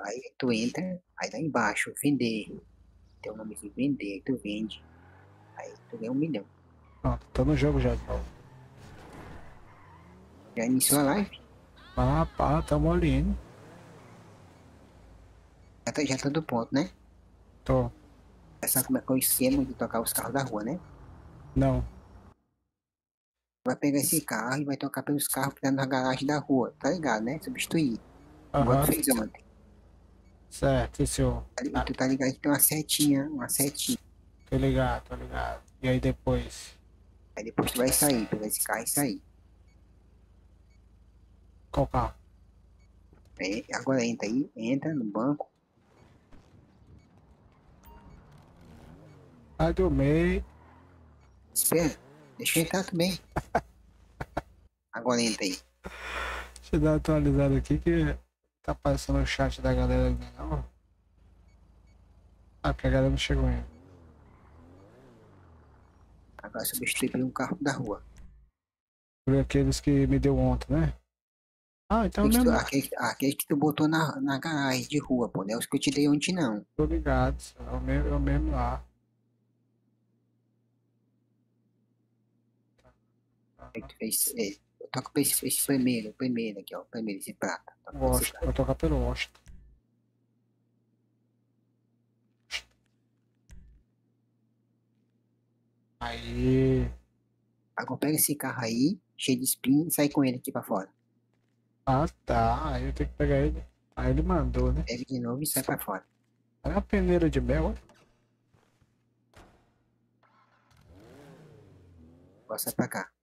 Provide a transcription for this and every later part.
Aí tu entra, aí lá embaixo, vender. Tem o nome de vender, aí tu vende. Aí tu ganha 1 milhão. Pronto, tô no jogo já de novo. Já iniciou a live? Ah, pá, tamo ali indo. Já tá do ponto, né? Tô. Sabe como é que é o esquema de tocar os carros da rua, né? Não. Vai pegar esse carro e vai tocar pelos carros que tá na garagem da rua, tá ligado, né? Substituir. Igual tu Aham. fez ontem. Certo, esse eu. E Ah, tu tá ligado que tem uma setinha, uma setinha. tô ligado, tô ligado. E aí depois? Aí depois tu vai sair, pegar esse carro e sair. Qual carro? Aí, agora entra aí, entra no banco. Sai do meio. Espera, deixa eu entrar também. Agora entra aí. Deixa eu dar uma atualizada aqui que tá passando o chat da galera ali, não. Ah, porque a galera não chegou ainda. Agora substitui por um carro da rua. Por aqueles que me deu ontem, né? Ah, então mesmo. Aquele que tu botou na garagem de rua, pô. Não é os que eu te dei ontem, não. Tô ligado. É o mesmo lá. Aí tu fez, toca pra esse primeiro, o primeiro aqui, ó. O primeiro, esse prata. Toca pra esse Washington. prata. Vou tocar pelo Washington. Aí. Agora pega esse carro aí, cheio de espinho, e sai com ele aqui pra fora. Ah, tá. Aí eu tenho que pegar ele. Aí ele mandou, né? Pega de novo e sai pra fora. Aí a peneira de mel, ó. Agora sai pra cá.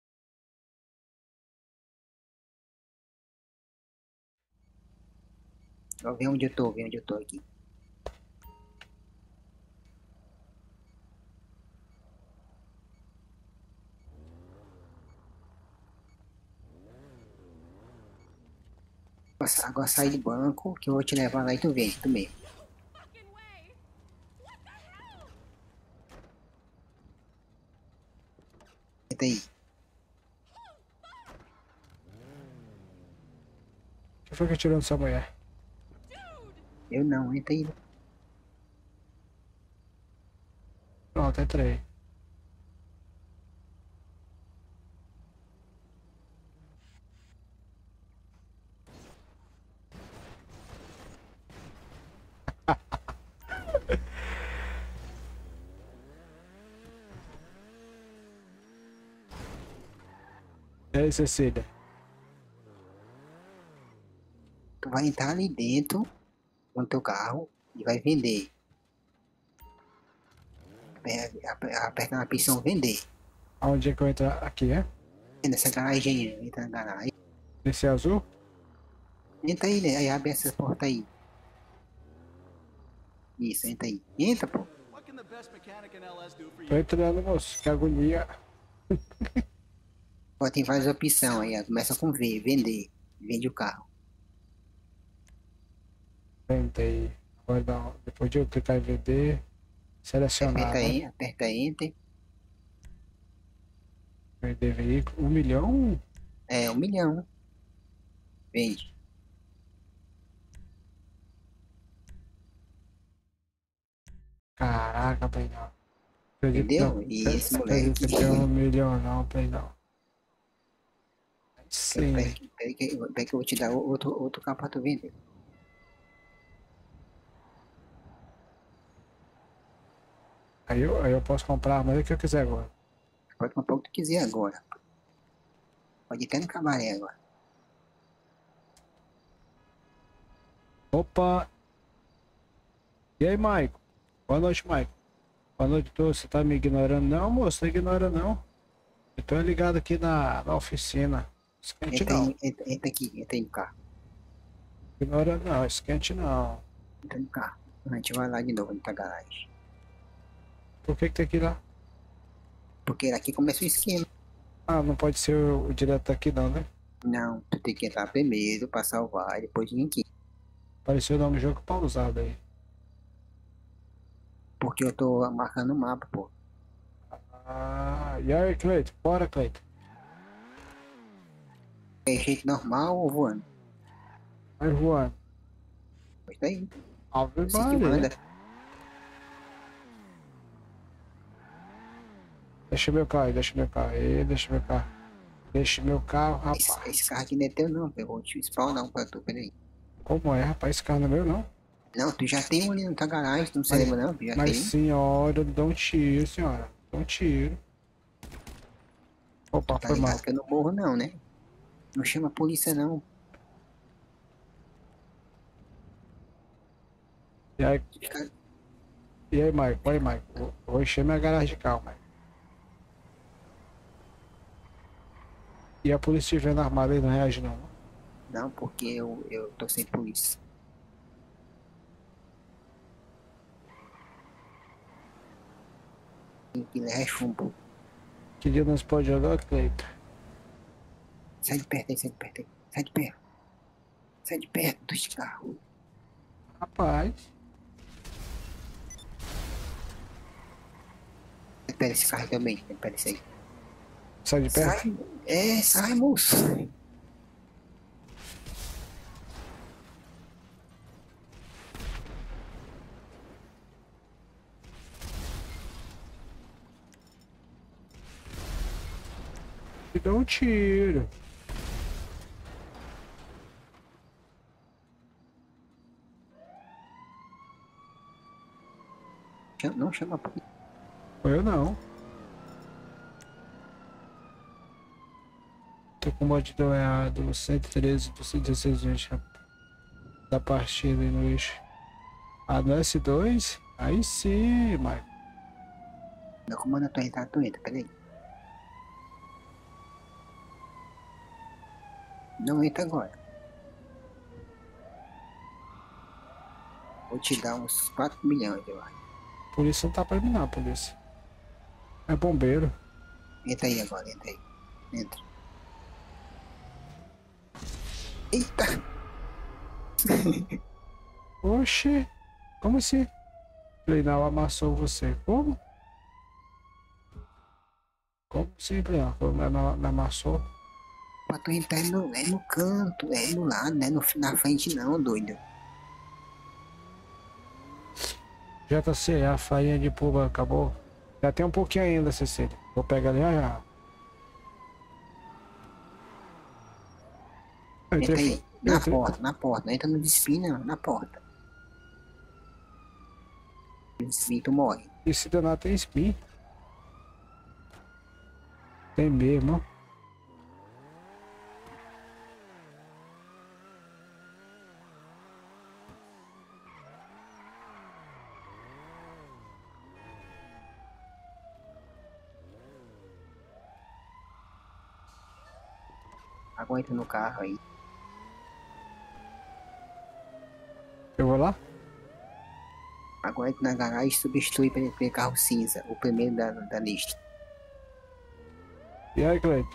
Agora vem onde eu tô, vem onde eu tô aqui. Agora sai do banco, que eu vou te levar lá e tu vem, tu mesmo. Entra aí. Quem foi que atirou nessa mulher? Eu não, entra aí. Pronto, entrei. E aí, Cecília? Tu vai entrar ali dentro, com o teu carro, e vai vender. Aperta na opção vender. Aonde é que eu entro? Aqui, é? Nessa garagem aí, entra na garagem. Nesse azul? Entra aí, né? Aí abre essa porta aí. Isso, entra aí. Entra, pô. Tô entrando, moço. Que agonia. Ó, tem várias opções aí, ó. Começa com V, vender. Vende o carro. Tentei. Agora não. Depois de eu clicar em vender, selecionar, né? Aperta Enter. Vender veículo. 1 milhão? É, 1 milhão. Vende. Caraca, pai, não. Acredito não. Entendeu? E esse Acredito moleque. que é 1 milhão, não, pai, não. Sim. Peraí que eu vou te dar outro carro pra tu vender. Aí eu posso comprar a maneira que eu quiser agora. Pode comprar o que tu quiser agora. Pode ir até no cabaré agora. Opa! E aí, Maico? Boa noite, Maico. Boa noite, você tá me ignorando? Não, moço, não ignora não. Eu tô ligado aqui na oficina. Esquente Entra aí, não. entra aqui, entra aí no carro. Ignora não, esquente não. Entra no carro. A gente vai lá de novo na garagem. Por que tem que ir lá? Porque aqui começa o esquema. Ah, não pode ser o direto aqui não, né? Não, tu tem que entrar primeiro pra salvar, e depois vir aqui. Apareceu o nome do jogo pausado aí. Porque eu tô marcando o mapa, pô. Ah, e aí, Cleito? Bora, Cleito. É jeito normal ou voando? Vai voando. Daí, Ave você que Maria. manda. Deixa meu carro aí, deixa meu carro aí, deixa meu carro. Deixa meu carro, Esse, rapaz. esse carro aqui não é teu não, eu vou te spawnar um pra tu, peraí. Como é, rapaz? Esse carro não é meu, não. Não, tu já tem um ali na tua garagem, tu não se Mas, lembra não? Tu já mas tem um. senhora, dá um tiro, senhora. Dá um tiro. Tu Opa, tá foi mal. ligado que eu não morro não, né? Não chama a polícia não. E aí, Fica- e aí, Mike? Oi, Mike. Vou encher minha garagem de carro, Mike. E a polícia te vendo armada aí não reage, não. Não, porque eu tô sem polícia. Tem que levar chumbo. Que dia nós pode jogar, Cleiton? Sai de perto aí, sai de perto aí. Sai de perto. Sai de perto dos carros. Rapaz, Espera esse carro também. Espera esse aí. sai de perto. Sai. Sai, moço. E dá um tiro. Não chama a polícia. Foi eu não. Tô com o modão errado. 113 do 116 gente da partida aí no eixo. Ah, no S2? Aí sim, Mike. Não comanda tua entrada, tu entra. Pera aí. Não entra agora. Vou te dar uns 4 milhões, eu acho. Polícia não tá pra mim não, polícia. É bombeiro. Entra aí agora, entra aí. Entra. Eita! Oxi. Como assim? Pleinal amassou você. Como? Como assim, Pleinal? Me amassou? Pra tu entrar é no canto, é no lado, não é na frente não, doido. JC, a farinha de puba acabou. Já tem um pouquinho ainda, Cecília. Vou pegar ali já já. Eu Entra entrei, aí. eu Na entrei. porta, na porta. Não entra no despina, na porta. No despina, tu morre. Esse danado tem spin. Tem mesmo, ó. Agora entra no carro aí. Eu vou lá? Agora entra na garagem e substitui pelo carro cinza. O primeiro da lista. E aí, Cleiton?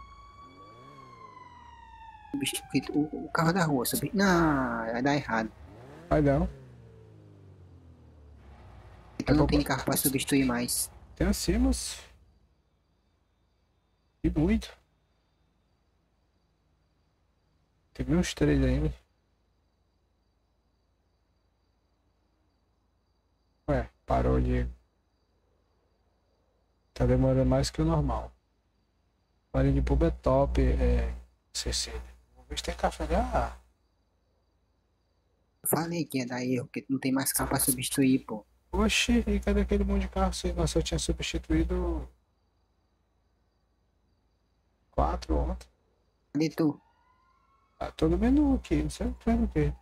Substitui o carro da rua. Não, vai dar errado. Vai não. Então não tem carro pra substituir mais. Tem assim, moço. E muito. Tem uns 3 ainda. Ué, parou de. Tá demorando mais que o normal. Farinha de puba é top, Cecília. Vou ver se tem café ali. Ah, Eu falei que ia dar erro, porque não tem mais carro pra substituir, pô. oxi, e cadê aquele monte de carro? Nossa, eu tinha substituído 4 ontem. Cadê tu? Ah, tô no menu aqui, não sei fazendo o quê.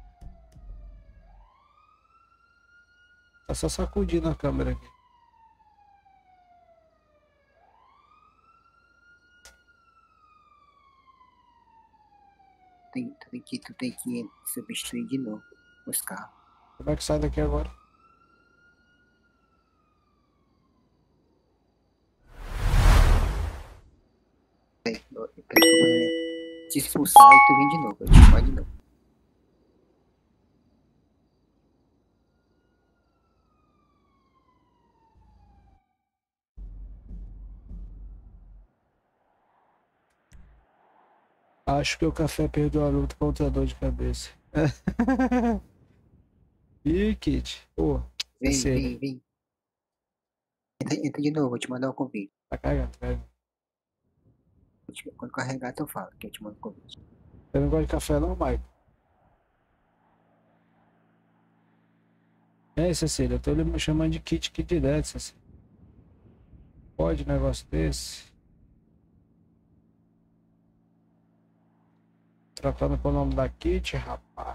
Tá só sacudindo a câmera aqui. Tu tem que substituir de novo os carros. Como é que sai daqui agora? Peraí, eu vou te expulsar e tu vem de novo. Eu te expulso de novo. Acho que o café perdeu a luta contra a dor de cabeça. Ih, Kit. Pô, Vem, sério. vem, vem. Entra de novo, vou te mandar o convite. Tá cagando, velho. Quando carregar, tu fala que eu te mando o convite. Eu não gosto de café não, Mike. É, Cecília, eu tô lhe chamando de Kit aqui direto, Cecília. Pode um negócio desse? Tratando com o nome da Kit, rapaz.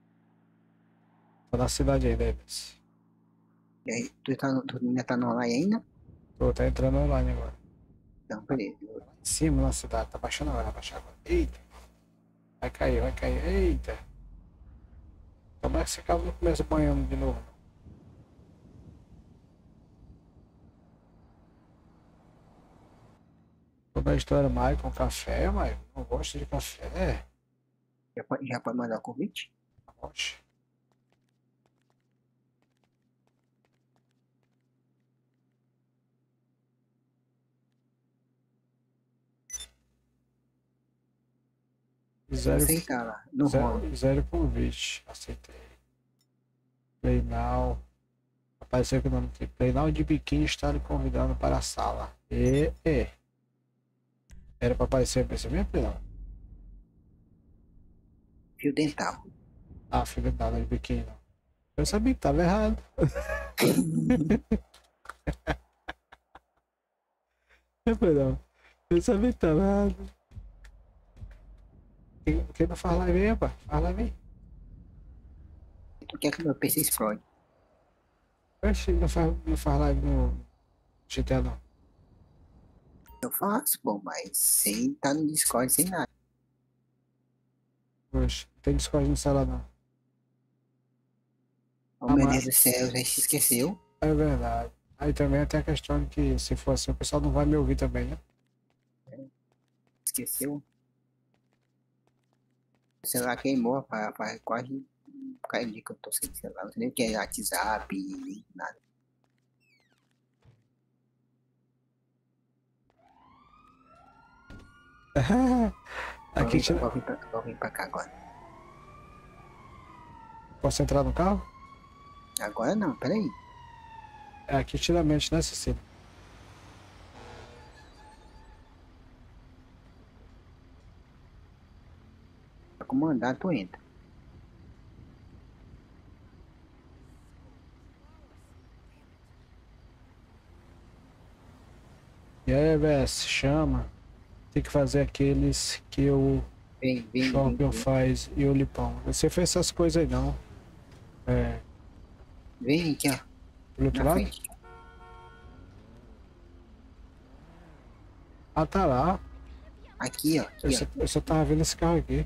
Tá na cidade aí, Davis. E aí, tu ainda tá no online ainda? Tô, tá entrando online agora. Então, beleza. Em cima na cidade, tá baixando agora, vai baixar agora. Eita, vai cair, vai cair. Eita. Como é que esse carro não começa banhando de novo? Toda a história, Michael, café, Michael. Não gosto de café. Já pode mandar o convite? Oxe. Zero, Aceitar lá, no home. zero convite. Aceitei. Play now. Apareceu aqui o nome aqui. Play now de biquíni está lhe convidando para a sala. E. Era pra aparecer pra esse mesmo, Play now? Fio dental. Ah, filho da de biquíni. Não. Eu sabia que tava errado. Não. Eu sabia que tava errado. Quem não faz live aí, rapaz? Faz live aí. Tu quer que meu PC explode? Oxe, não faz live no GTA não. Eu faço, bom, mas sem estar no Discord, sem nada. Oxe, não tem Discord no celular não. Oh, Ah, meu mas Deus do céu, já se esqueceu. é verdade. Aí também tem a questão de que se for assim o pessoal não vai me ouvir também, né? Esqueceu. O celular queimou, rapaz, quase caiu de que eu tô sem celular. Não sei nem o que é WhatsApp, nada. Aqui tira... Vou vir pra cá agora. Posso entrar no carro? Agora não, peraí. É aqui tira a mente, né, Cecília? Pra comandar, tu entra. E aí, BS, chama. Tem que fazer aqueles que o Scorpion faz e o Lipão. Você fez essas coisas aí não. É. Vem aqui, ó. Do outro Na lado? frente. Ah, tá lá. Aqui, ó. Aqui, ó. Eu só tava vendo esse carro aqui.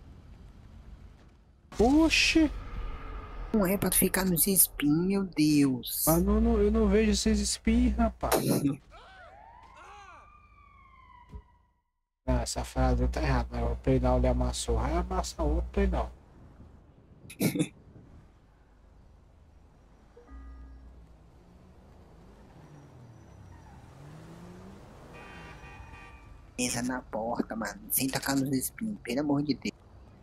Oxi! Não é pra tu ficar nos espinhos, meu Deus. Mas eu não vejo esses espinhos, rapaz. Ah, essa frase tá errada, né? O Pleinal ele amassou. Aí amassa outro Pleinal. Pesa na porta, mano. Sem tocar nos espinhos, pelo amor de Deus.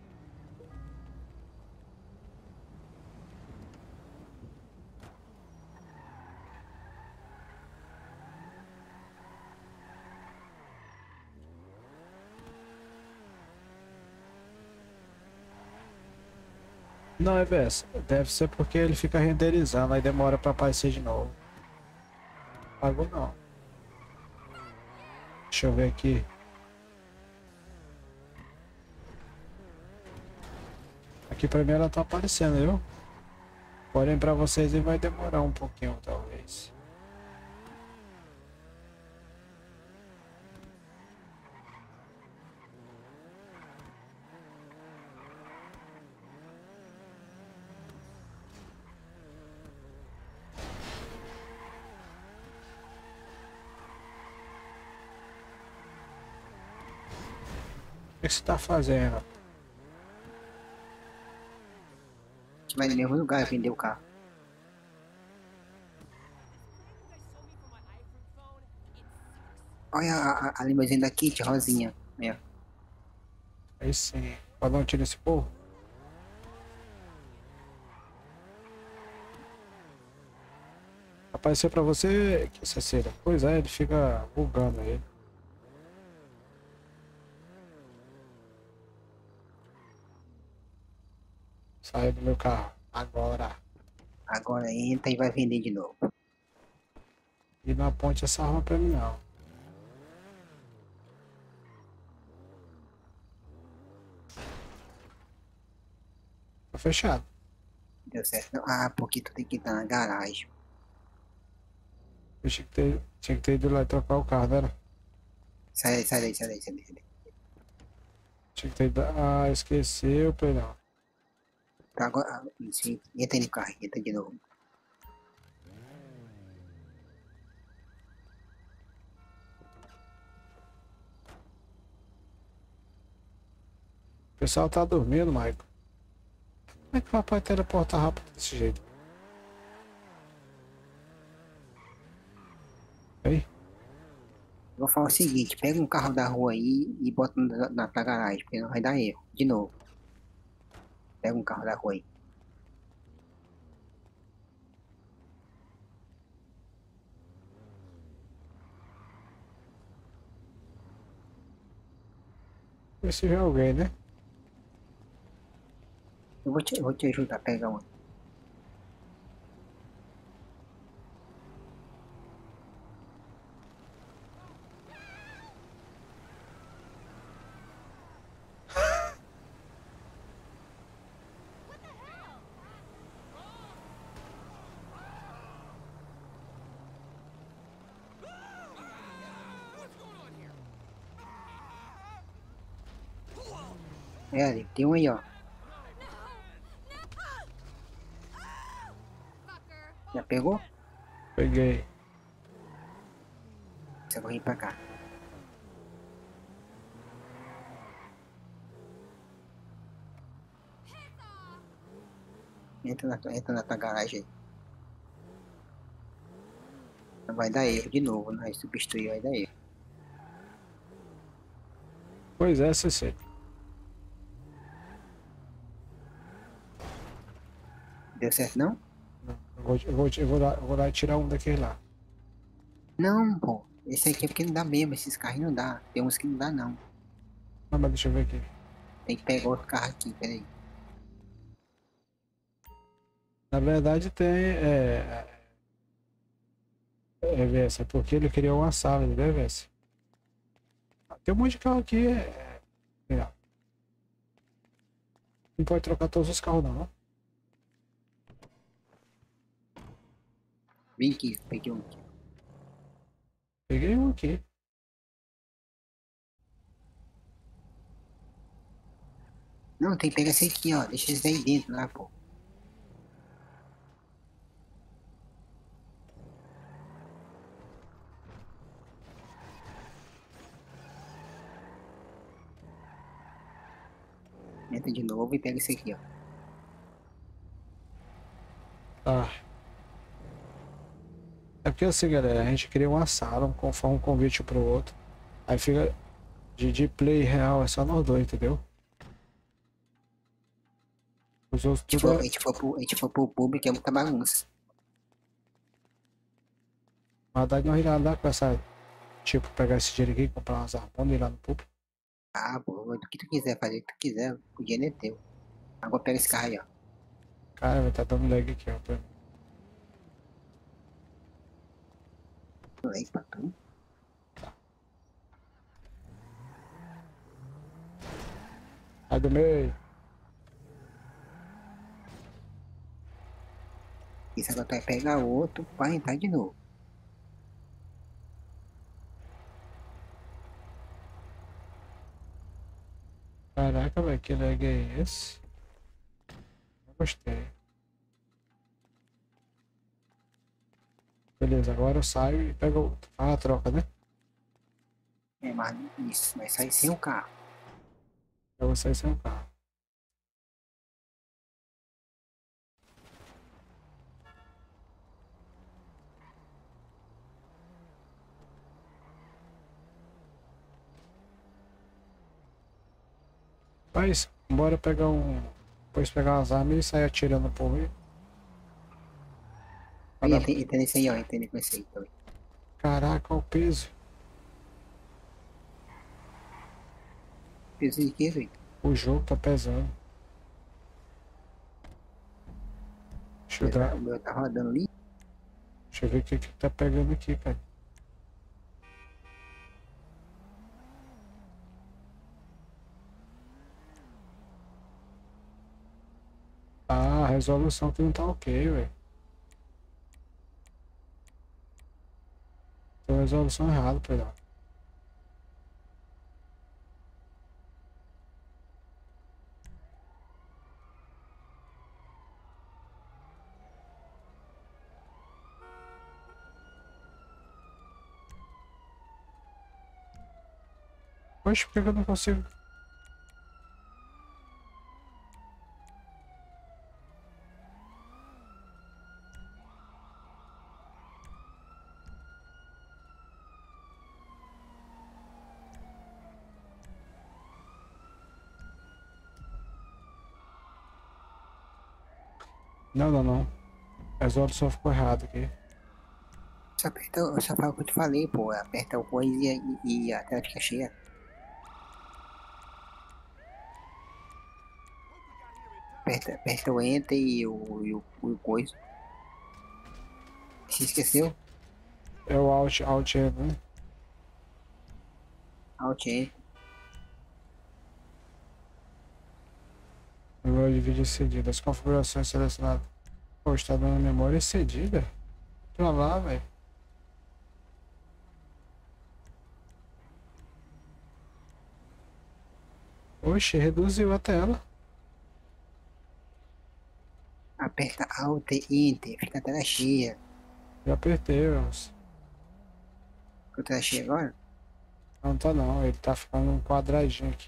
Não, EBS, deve ser porque ele fica renderizando, aí demora pra aparecer de novo. Pagou não. Deixa eu ver aqui. Aqui pra mim ela tá aparecendo, viu? Porém pra vocês ele vai demorar um pouquinho, talvez. O que você tá fazendo? A gente vai no mesmo lugar vender o carro. Olha a limusine da Kit, rosinha. Aí, ó. Aí sim. Pode dar um tiro nesse povo? Apareceu pra você, que Cecília? Pois é, ele fica bugando aí. Saiu do meu carro. Agora. Agora entra e vai vender de novo. E não aponte essa arma pra mim, não. Tá fechado. Deu certo. Não. Ah, porque tu tem que estar na garagem. Eu tinha que ter ido lá e trocar o carro, não era? Sai daí, sai daí, sai daí, sai daí. Tinha que ter ido... Ah, esqueceu, perdão. Tá, agora, isso, entra aí no carro, entra de novo. O pessoal tá dormindo, Michael. Como é que o papai teleporta rápido desse jeito? Aí? Eu vou falar o seguinte, pega um carro da rua aí e bota na tua garagem, porque não vai dar erro. De novo. Pega um carro da rua aí. Vê se vê alguém, né? Eu vou te ajudar a pegar um. É ali, tem um aí, ó. Já pegou? Peguei. Você vai vir pra cá. Entra na tua garagem aí. Não vai dar erro de novo, não vai substituir, vai dar erro. Pois é, Cecília. Deu certo não? Não, eu vou lá tirar um daquele lá. Não, pô. Esse aqui é porque não dá mesmo, esses carros não dá. Tem uns que não dá não. Ah, mas deixa eu ver aqui. Tem que pegar outro carro aqui, peraí. Na verdade tem. Vessa, porque ele criou uma sala, entendeu, Vessa? Tem um monte de carro aqui. Legal. Não pode trocar todos os carros, não. Vem aqui, peguei um aqui. Peguei um aqui. Não, tem que pegar esse aqui, ó. Deixa esse daí dentro lá, pô. Entra de novo e pega esse aqui, ó. Tá. É porque assim, galera, a gente cria uma sala, conforme um convite pro outro. Aí fica de play real, é só nós dois, entendeu? Os outros tudo A gente for pro público, é muita bagunça. Na verdade, nós irá andar com essa. Tipo, pegar esse dinheiro aqui, comprar umas armas e ir lá no público. Ah, pô, do que tu quiser, fazer o que tu quiser, o dinheiro é teu. Agora pega esse carro aí, ó. Cara, vai estar dando lag aqui, ó. Aí pra tu. Sai do meio. Isso agora tu vai pegar outro pra entrar de novo. Caraca, velho, que lag é esse? Não gostei. Beleza, agora eu saio e pego outro. Ah, troca, né? É, mas isso, vai sair sem o carro. Eu vou sair sem o carro. Mas, bora pegar um. Depois pegar umas armas e sair atirando por aí. Aí, entra nesse aí, ó. Entra nesse aí também. Caraca, olha o peso. Peso de quê, velho? O jogo tá pesando. Deixa eu dar. O meu tá rodando ali. Deixa eu ver o que que tá pegando aqui, cara. Ah, a resolução que não tá ok, velho. Tem a resolução errada, perdão. Poxa, por que que eu não consigo? Não, não, não. A resolução ficou errada aqui. Só fala o que eu te falei, pô. Aperta o coisa e a tela fica cheia. Aperta o Enter e o coisa. Se esqueceu? É o Alt E, né? Alt Enter. Memória de vídeo excedida. As configurações selecionadas. Pô, está dando memória excedida? Pra lá, velho. Oxe, reduziu a tela. Aperta Alt e Enter. Fica a tela cheia. Já apertei, vamos. Ficou a tela cheia agora? Não tá não, ele tá ficando um quadradinho aqui.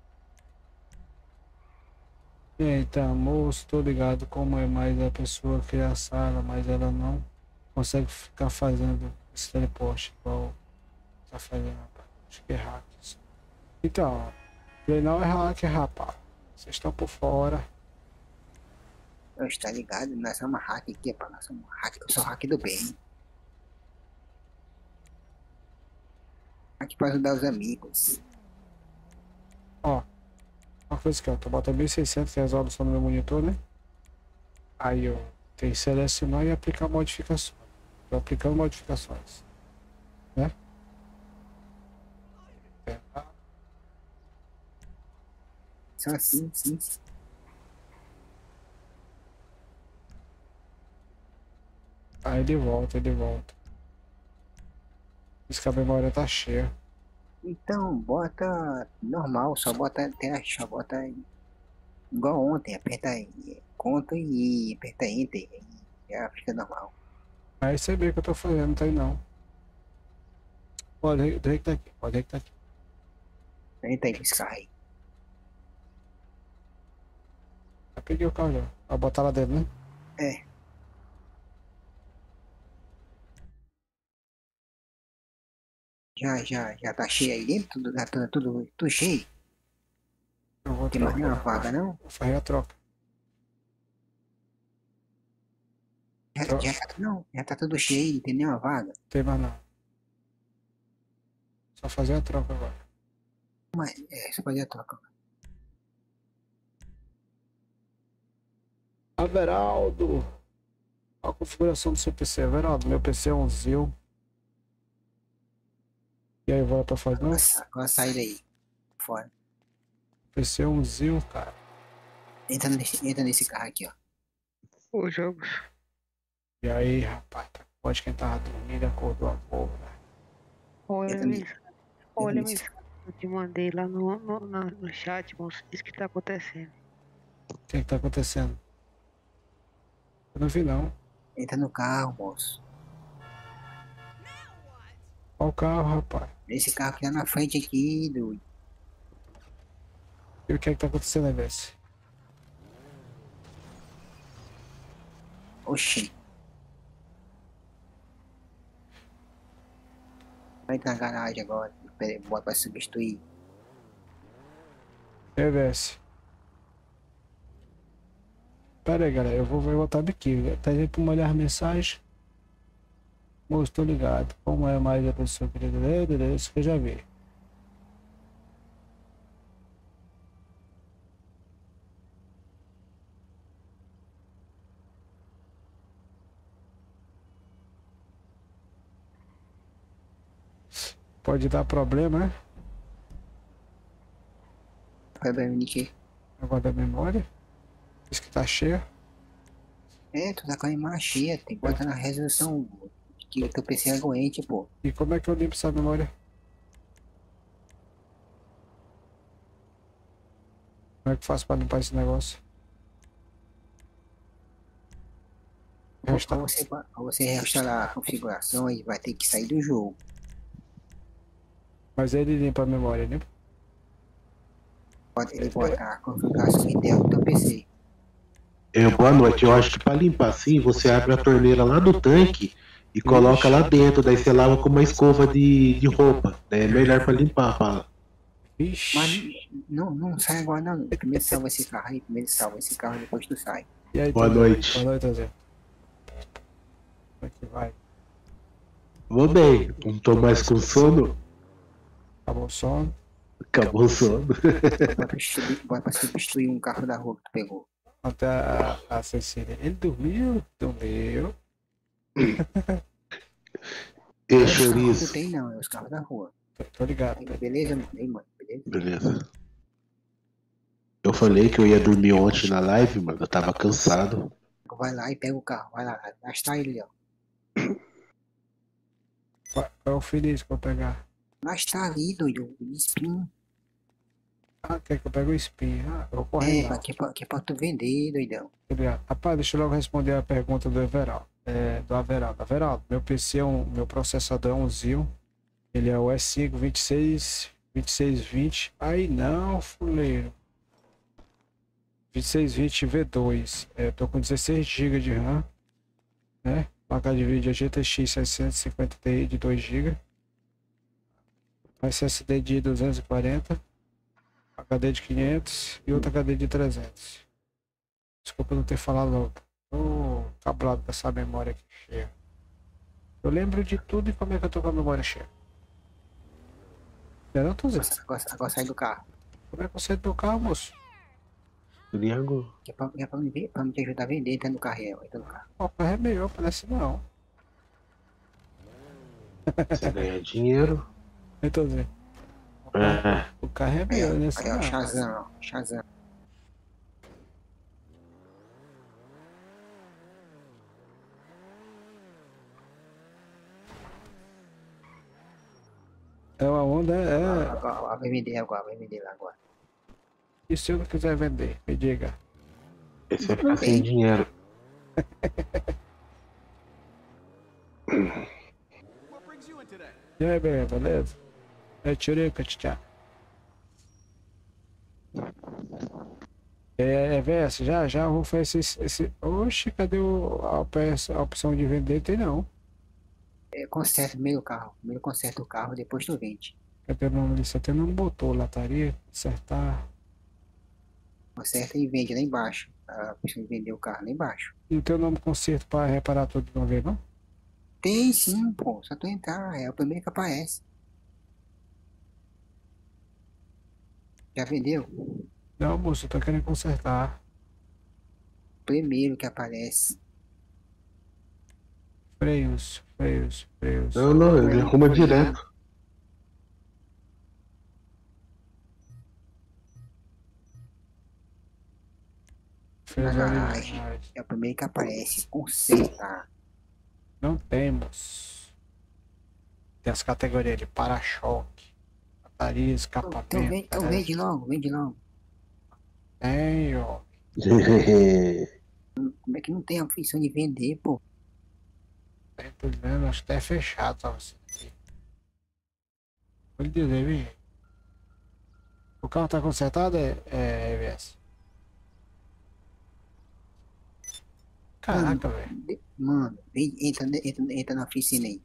Eita, moço, tô ligado como é mais a pessoa cria a sala, mas ela não consegue ficar fazendo esse teleporte igual tá fazendo, rapaz. Acho que é hack isso. Então, não é hack, rapaz. Vocês estão por fora. Eu está ligado? Nós somos hack aqui, pá. Nós somos hack. Eu sou hack do bem. Hack para ajudar os amigos. Ó, uma coisa que eu tô botando 1600 que é a resolução no meu monitor, né? Aí eu tenho que selecionar e aplicar modificações. Tô aplicando modificações, né? Só assim, sim. Aí ele volta, ele volta. Diz que a memória tá cheia. Então, bota normal. Só bota igual ontem. Aperta conta e aperta Enter. E já fica normal. Aí você vê que eu tô fazendo, não tem não. Pode ver que tá aqui, pode ver que tá aqui. Entra aí nesse carro aí. Já peguei o carro já. Vai botar lá dentro, né? É. Já tá cheio aí dentro? Tudo cheio? Eu vou Tem mais nenhuma trocar. vaga, não? Vou fazer a troca. Já tá tudo cheio, não tem nenhuma vaga. Tem mais não. Só fazer a troca agora. Mas, só fazer a troca. Averaldo! Qual a configuração do seu PC? Averaldo, meu PC é um Zil. E aí, bora pra fazer? Agora sai daí. Fora. PC é um Zil, cara. Entra nesse carro aqui, ó. Ô, jogos. E aí, rapaz, pode quem tava dormindo acordou a boa, né? Olha, Entra nesse. olha, nesse. eu te mandei lá no chat, moço. Isso que tá acontecendo. O que tá acontecendo? Eu não vi não. Entra no carro, moço. Qual o carro, rapaz? Esse carro que tá na frente aqui, doido. E o que é que tá acontecendo aí, Bessie? Oxi. Vai entrar na garagem agora. Bota pra substituir. E Bessie? Pera aí, galera. Eu vou botar aqui. Tá aí pra olhar a mensagem. Moço, tô ligado. Como é mais a pessoa querida dele, isso que eu já vi. Pode dar problema, né? Problema de quê? Agora da memória. Diz que tá cheia. Tu tá com a imagem cheia, tem que botar na resolução que o teu PC aguente, pô. E como é que eu limpo essa memória? Como é que eu faço pra limpar esse negócio? Pra você restaurar a configuração, aí vai ter que sair do jogo. Mas ele limpa a memória, limpa? Pode ele botar a configuração interna do teu PC. Boa noite. Eu acho que para limpar assim, você abre a torneira lá do tanque e coloca lá dentro. Daí você lava com uma escova de roupa. Daí é melhor para limpar, fala. Vixe. Mas não sai agora não. Primeiro salva esse carro aí, depois tu sai. E aí, Boa noite. Boa noite, Zé. Como é que vai? Vou bem. Não tô mais com sono. Acabou o sono. Acabou o sono. Bora pra substituir um carro da rua que tu pegou. Até a Cecília. Ele dormiu? Dormiu. E Não chouriço. tem não, é os carros da rua. Tô ligado. Beleza, mano? Aí, mano, beleza? Beleza. Eu falei que eu ia dormir ontem na live, mano. Eu tava cansado. Vai lá e pega o carro, vai lá, gastar ele, ó. Qual é o feliz que eu vou pegar? Gastar ali, doido, o espinho. Ah, quer que eu pegue o espinho? Ah, eu vou correr lá. Que é pra tu vender, doidão. Tô ligado. Rapaz, deixa eu logo responder a pergunta do Everaldo. Do Averaldo. Averaldo, meu PC meu processador é um Xeon. Ele é o S5 2620. Aí não, fuleiro. 2620 V2. Eu tô com 16 GB de RAM, né? Placa de vídeo GTX 650 Ti de 2 GB. SSD de 240. HD de 500 e outro HD de 300. Desculpa não ter falado logo. Tô cabulado com essa memória aqui cheia. Eu lembro de tudo e como é que eu tô com a memória cheia. Não, tô dizendo. Agora sai do carro. Como é que eu saio do carro, moço? Ligo. Que é pra me te ajudar a vender, entra no carro, entra no carro. O carro é melhor, parece não. Você ganha dinheiro. Eu tô dizendo. O carro é melhor, né? Aí, ó, Shazam. É uma onda, Agora vai vender lá agora. E se eu não quiser vender? Me diga. Esse vai ficar sem dinheiro. E aí, beleza? Tchurica, tchau. VS, já vou fazer esse. Oxe, cadê a opção de vender? Tem não. Conserta primeiro conserta o carro, depois tu vende. Cadê o nome disso? Até não botou lataria, acertar. Conserta e vende lá embaixo. A opção de vender o carro lá embaixo. E o teu nome conserto para reparar tudo de uma vez, não? Tem sim, pô. Só tu entrar, é o primeiro que aparece. Já vendeu? Não, moço, eu tô querendo consertar. Primeiro que aparece. Freios. Não, ele arruma direto. Freios originais. É o primeiro que aparece. Consertar. Não temos. Tem as categorias de para-choque, bateria, escapamento. Então vende logo. Tenho. Como é que não tem a opção de vender, pô? Tô dizendo, acho que até é fechado, tá você aqui. Vou lhe dizer, viu? O carro tá consertado, EVS? Caraca, velho. Mano, entra na oficina aí.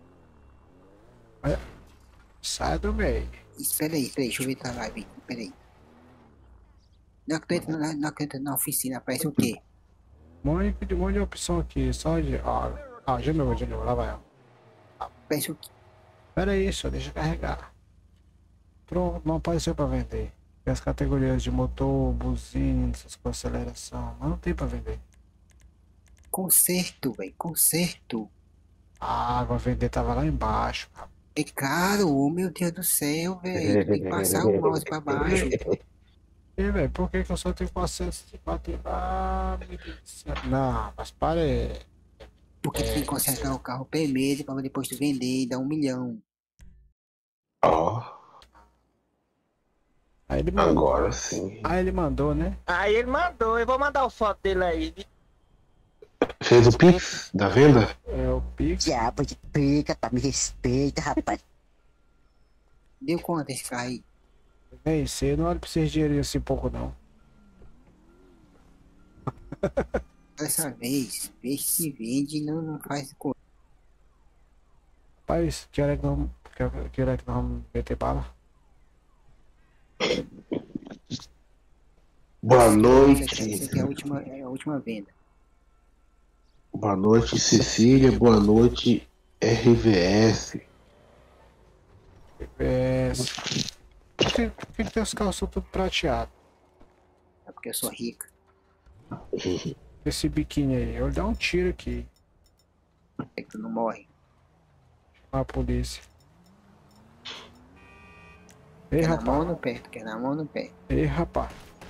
Sai do meio. Espera aí, deixa eu ver tua live. Espera aí. Na que tu entra na oficina, aparece o quê? Um monte de opção aqui, só de. De novo, lá vai. Pensa o quê? Pera aí, só deixa eu carregar. Pronto, não apareceu pra vender. Tem as categorias de motor, buzina, essas com aceleração, mas não tem pra vender. Conserto, velho. Conserto. A água a vender tava lá embaixo, cara. É caro, oh, meu Deus do céu, velho. Tu tem que passar o mouse pra baixo. E, velho, por que que eu só tenho acesso de bater? Ah, meu Deus do céu. Não, mas para aí. Porque tu tem que consertar o carro primeiro pra depois tu vender e dar 1 milhão. Ó, Aí ele mandou. agora sim. Aí ele mandou, né? Aí ele mandou, eu vou mandar o foto dele aí. Fez o Pix da venda? É o Pix. Diabo de pica, tá? Me respeita, rapaz. Deu quanto esse carro aí? Nem sei, não olha pra vocês dinheirinho assim pouco não. Dessa vez, vê se vende e não faz coisa. Rapaz, que hora que nós vamos meter bala? Boa Essa noite. aqui é a última venda. Boa noite, Cecília. Boa noite, RVS. Por que tem os calços tudo prateado? É porque eu sou rica. Esse biquíni aí, eu vou dar um tiro aqui. É que tu não morre. A polícia. Ei, Quer na mão ou rapaz. no pé? Tu quer na mão ou no pé? Ei, rapaz.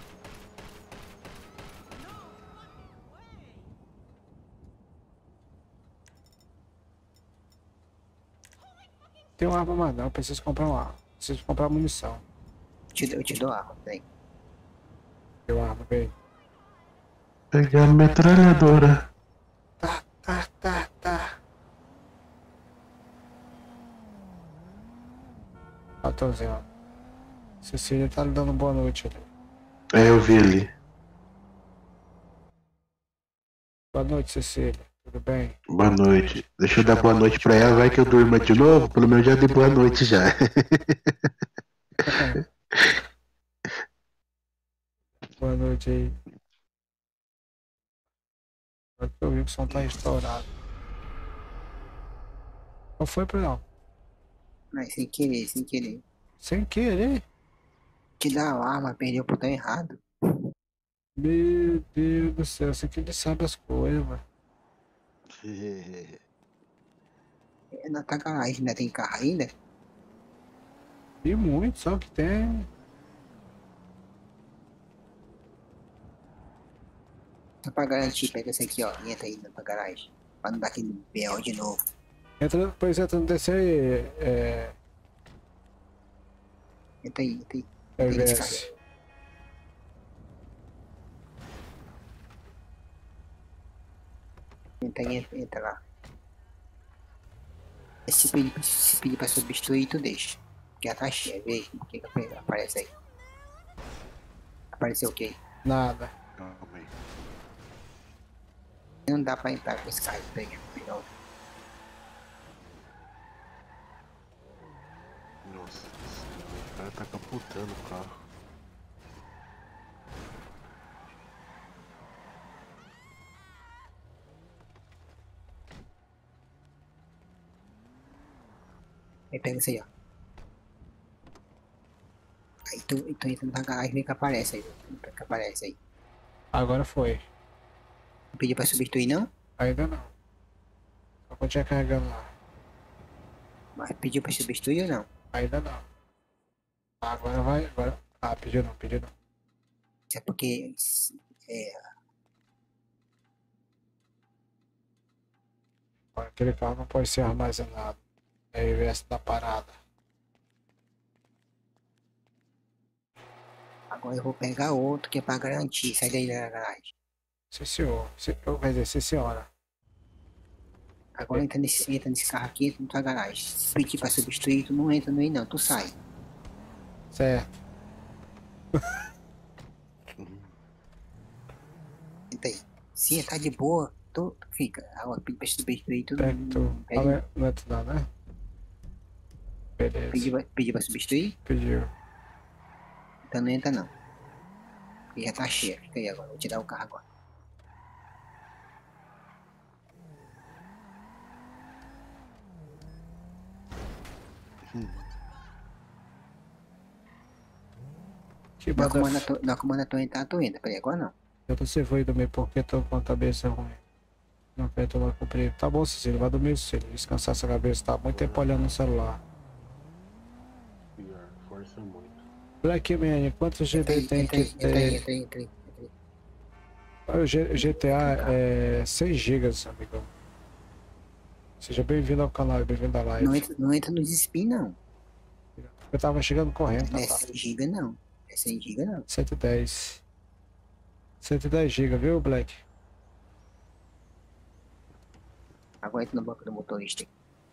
Tem uma arma mais não, eu preciso comprar uma arma. Preciso comprar munição. Eu te dou arma, vem. Tem uma arma, velho. Peguei a metralhadora. Ratonzinho. Cecília tá lhe dando boa noite ali. É, eu vi ali. Boa noite, Cecília. Tudo bem? Boa noite. Deixa eu dar boa noite pra ela, vai que eu durma de novo. Pelo menos já dei boa noite já. Boa noite aí. Agora que eu vi que o som tá estourado. Qual foi, Pedro? Mas sem querer, sem querer. Sem querer? Te dá a arma, perdeu o botão errado. Meu Deus do céu, você que ele sabe as coisas, mano. É, na tua garagem ainda tem carro ainda? E muito, só que tem. Só pra garantir, pega esse aqui, ó. E entra aí na tua garagem. Pra não dar aquele B.O. de novo. Entra, depois entra no DC Entra aí, entra aí. RVS. Entra aí, entra lá. Se pedir pra substituir, tu deixa. Porque já tá cheio, vê o que aparece aí. Apareceu o quê? Nada. Calma aí. Não dá pra entrar com esse carro. Pega. Nossa, o cara tá capotando o carro. Aí pega isso aí, ó. Aí tu entra na garagem e que aparece aí. Que aparece aí. Agora foi. Não pediu pra substituir não? Ainda não. Só continuar carregando lá. Mas pediu pra substituir ou não? Ainda não. Agora vai, agora. Ah, pediu não, pediu não. Isso é porque. Agora aquele carro não pode ser armazenado. É o resto da parada. Agora eu vou pegar outro que é pra garantir. Sai daí da garagem. Sim, senhor. Quer dizer, sim, senhora. Agora entra nesse carro aqui, entra na tua garagem. Se pedir pra substituir, tu não entra no aí não, tu sai. Certo. Entra aí. Se entrar de boa, tu fica. Agora pedir pra substituir, tu Pega tu. não pede. Não é tu não, né? Beleza. Pedir pra substituir, Pediu. então não entra não. Porque já tá cheio. Fica aí agora, vou tirar o carro agora. Que Na banda comanda tô indo. Peraí, agora não. eu tô sem voz dormir porque tô com a cabeça ruim. Não quero tomar comprido. Tá bom, Cecília, vai dormir, Cecília. Descansar essa cabeça, tá muito tempo olhando no celular. Pior, força muito. Blackman, quantos GB tem que ter? Entra aí. O GTA é 6 GB, amigão. Seja bem-vindo ao canal e bem-vindo à live. Não entra nos spin, não. Eu tava chegando correndo, Não tá? é 100 GB, não. É 100 GB, não. 110. 110 GB, viu, Black? Agora entra no banco do motorista.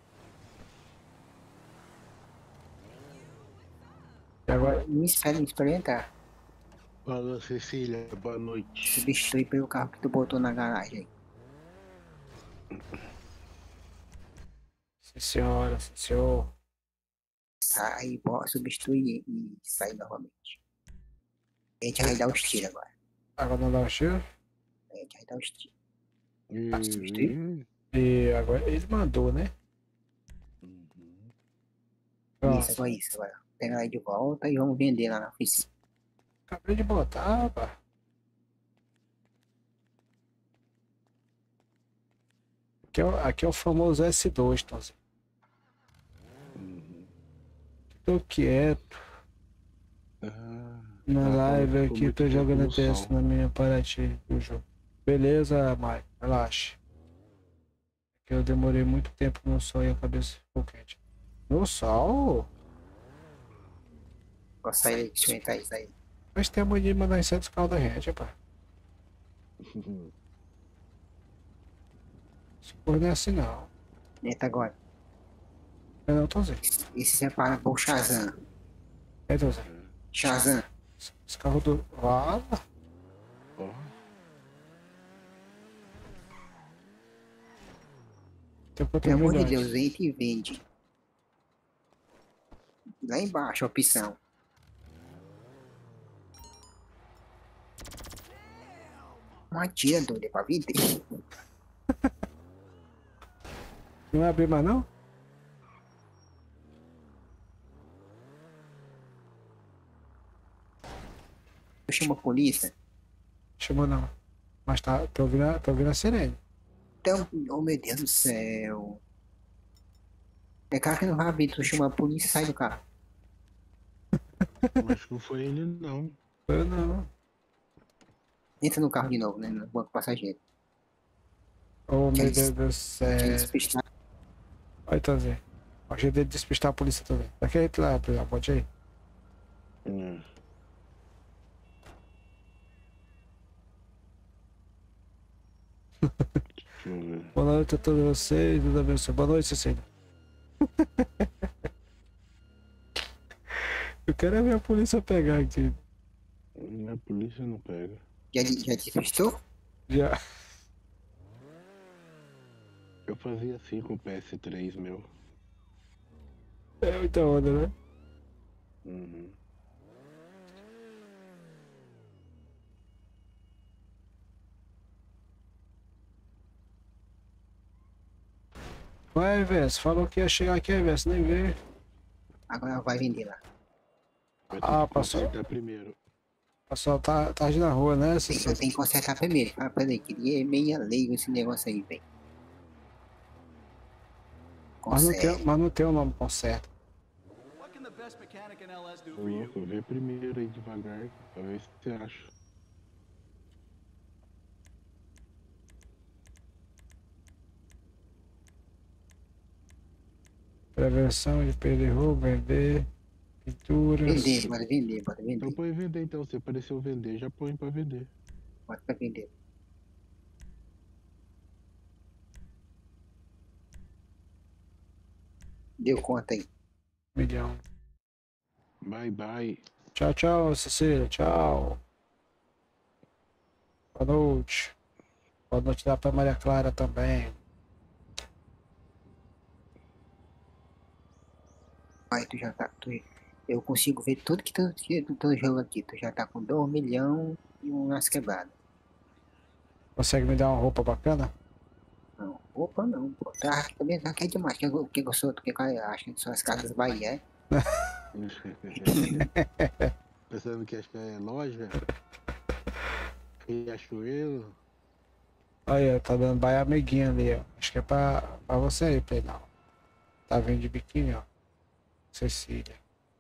E agora, Me espera entrar. Fala, Cecília, boa noite. Substitui pelo carro que tu botou na garagem. sim senhora, sim senhor. Sai, substitui e sai novamente. A gente vai dar os tiros agora. Agora não dá um tiro. A gente vai dar os tiros. Tá substituir? E agora ele mandou, né? Pronto. Isso agora. Pega ela de volta e vamos vender lá na oficina. Acabei de botar, pá. Aqui é o famoso S2, Tonzinho. Tô quieto. Na live aqui, tô jogando texto na minha Paraty do jogo. Beleza, Mike, relaxa. Que eu demorei muito tempo no sol e a cabeça ficou quente. No sol? Ó, sai aí, deixa eu entrar aí, sai aí. Mas tem a mania de mandar insetos carro da gente, pá. Esse porra não é assim não. Entra agora. Eu não tô dizendo. E se separa pro Shazam. É, tô dizendo. Shazam. Esse carro do. Ah, tem quantos Pelo amor de milhões? Deus, entra e vende. Lá embaixo, a opção. Uma tira doida pra vender. Não vai abrir mais não? Eu chamo a polícia. Chamou não. Mas tá, tô ouvindo a sirene. Então, oh meu Deus do céu. É cara que não vai abrir, tu chama a polícia e sai do carro. Acho que não foi ele, não. Eu não. Entra no carro de novo, né? No banco passageiro. Oh, meu Quer Deus do Quer céu. despistar. Olha, Tonzinho. O jeito de despistar a polícia também. Daqui aí, lá, pode aí. Deixa eu ver. Boa noite a todos vocês, Deus abençoe. Boa noite, Cecília. Eu quero é ver a polícia pegar aqui. A polícia não pega. Já despistou? Já. Eu fazia assim com o PS3 meu. É muita onda, né? Vai, Verso. Falou que ia chegar aqui, Verso. Nem veio. Agora vai vender lá. Vai ter Ah, que passou. consertar primeiro. Pessoal, tá tarde na rua, né, Cecília? Tem que consertar primeiro. Ah, peraí, queria meia leigo esse negócio aí, velho. Mas não tem o nome conserto. Ô louco, vê primeiro aí devagar, pra ver se você acha. Prevenção de perder roubo, vender, pinturas. Vender, bora vender. Então põe vender então, se apareceu vender, já põe pra vender. Bota pra vender. Deu conta aí. Milhão. Bye bye. Tchau, tchau, Cecília. Tchau. Boa noite. Boa noite lá pra Maria Clara também. Aí tu já tá. Eu consigo ver tudo que tu jogo aqui. Tu já tá com 2 milhões e umas quebradas. Consegue me dar uma roupa bacana? Não. Opa, não, pô. Tá aqui também, tá aqui é demais. Que eu sou, que eu acho que são as casas Bahia, é? Pensando que acho que é loja? Riachuelo? Olha, tá dando baia amiguinha ali, ó. Acho que é pra você aí, Penal. Tá vendo de biquíni, ó. Cecília.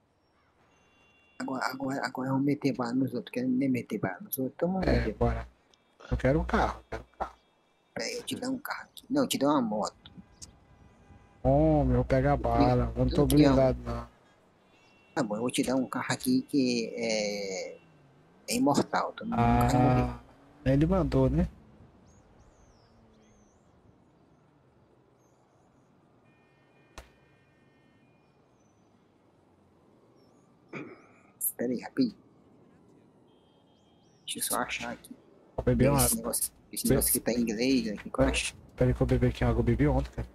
Agora vamos meter bala nos outros. Querendo nem meter bala nos outros. Toma um É, bora. Eu quero um carro, quero um carro. Peraí, eu te dou um carro aqui. Não, eu te dou uma moto. Homem, eu pego a bala. Eu não tô blindado, não. Tá bom, eu vou te dar um carro aqui que é imortal. Tu nunca vai morrer. Ah, ele mandou, né? Espera aí, rapidinho. Deixa eu só achar aqui. Vou beber uma Esse água. negócio aqui tá em inglês, aqui que eu acho. Peraí que eu bebi aqui água. Eu bebi ontem, cara.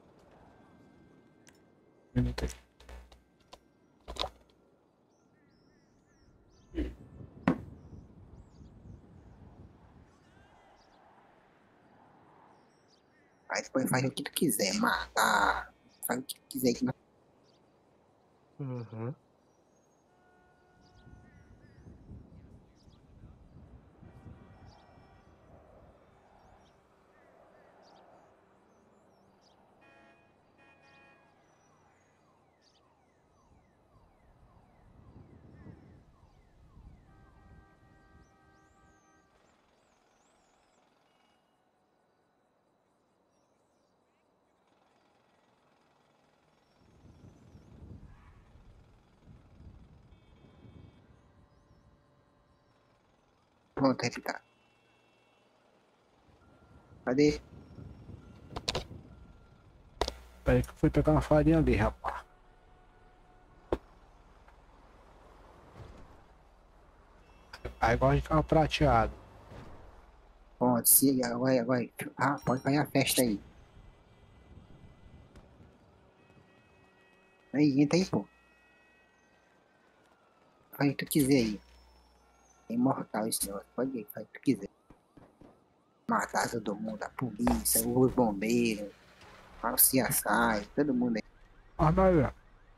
Um minuto aí. Aí depois faz o que tu quiser, matar. Faz o que tu quiser aqui. Uhum. Pronto, aí fica. Cadê? Peraí que eu fui pegar uma farinha ali, rapaz. Aí gosta de carro prateado. Pronto, siga, agora. Ah, pode fazer a festa aí. Aí, entra aí, pô. Faz o que tu quiser aí. É imortal esse negócio, pode ir, faz o que tu quiser. Matar todo mundo, a polícia, os bombeiros, o CSI, todo mundo aí. Ah, mas é.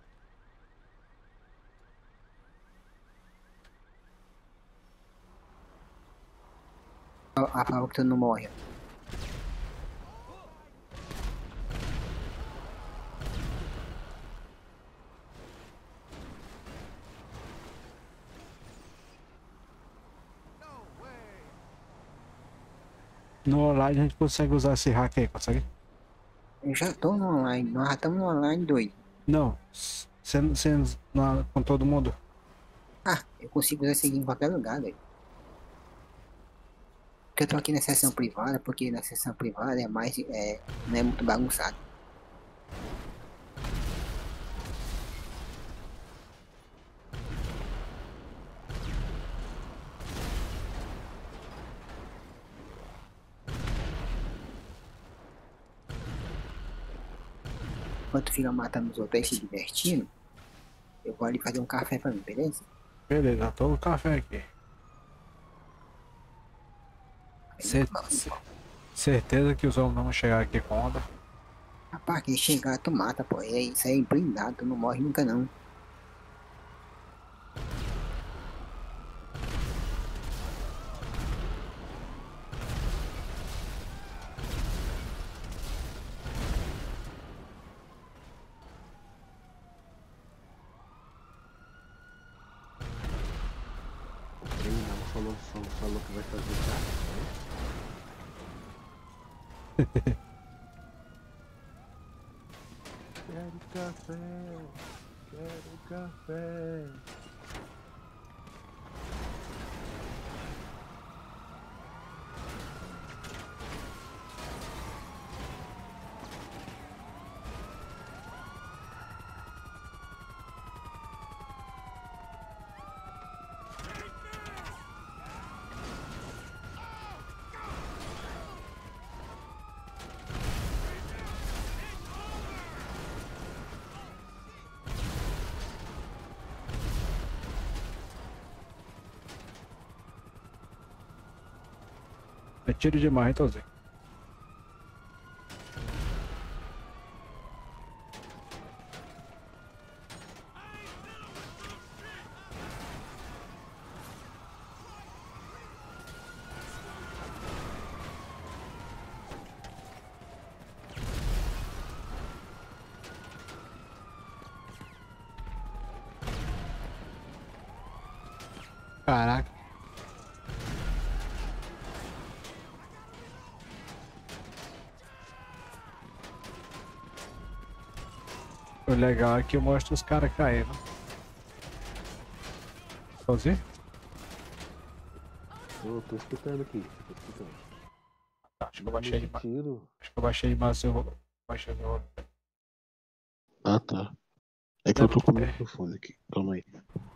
A favor que tu não morre. No online a gente consegue usar esse hack aí, consegue? Eu já tô no online, nós já estamos no online doido. Não. Sendo com todo mundo. Ah, eu consigo usar isso aqui em qualquer lugar, velho. Porque eu tô aqui na sessão privada, porque na sessão privada é mais, não é muito bagunçado. Enquanto tu fica matando os outros aí se divertindo, eu vou ali fazer um café pra mim, beleza? Beleza, tô no café aqui. Certeza que os homens não vão chegar aqui com onda. Rapaz, quem chegar, tu mata, pô. Isso aí é blindado, tu não morre nunca não. Ele não falou que vai fazer café. Quero café, quero café. É tiro demais, então, Zé. Caraca. O legal é que eu mostro os caras caindo. Sozinho? Eu tô escutando aqui, tô escutando. Acho que eu baixei demais. Tiro. Acho que eu baixei demais. Eu baixei meu. Ah, tá. É que eu tô com o microfone aqui. Calma aí.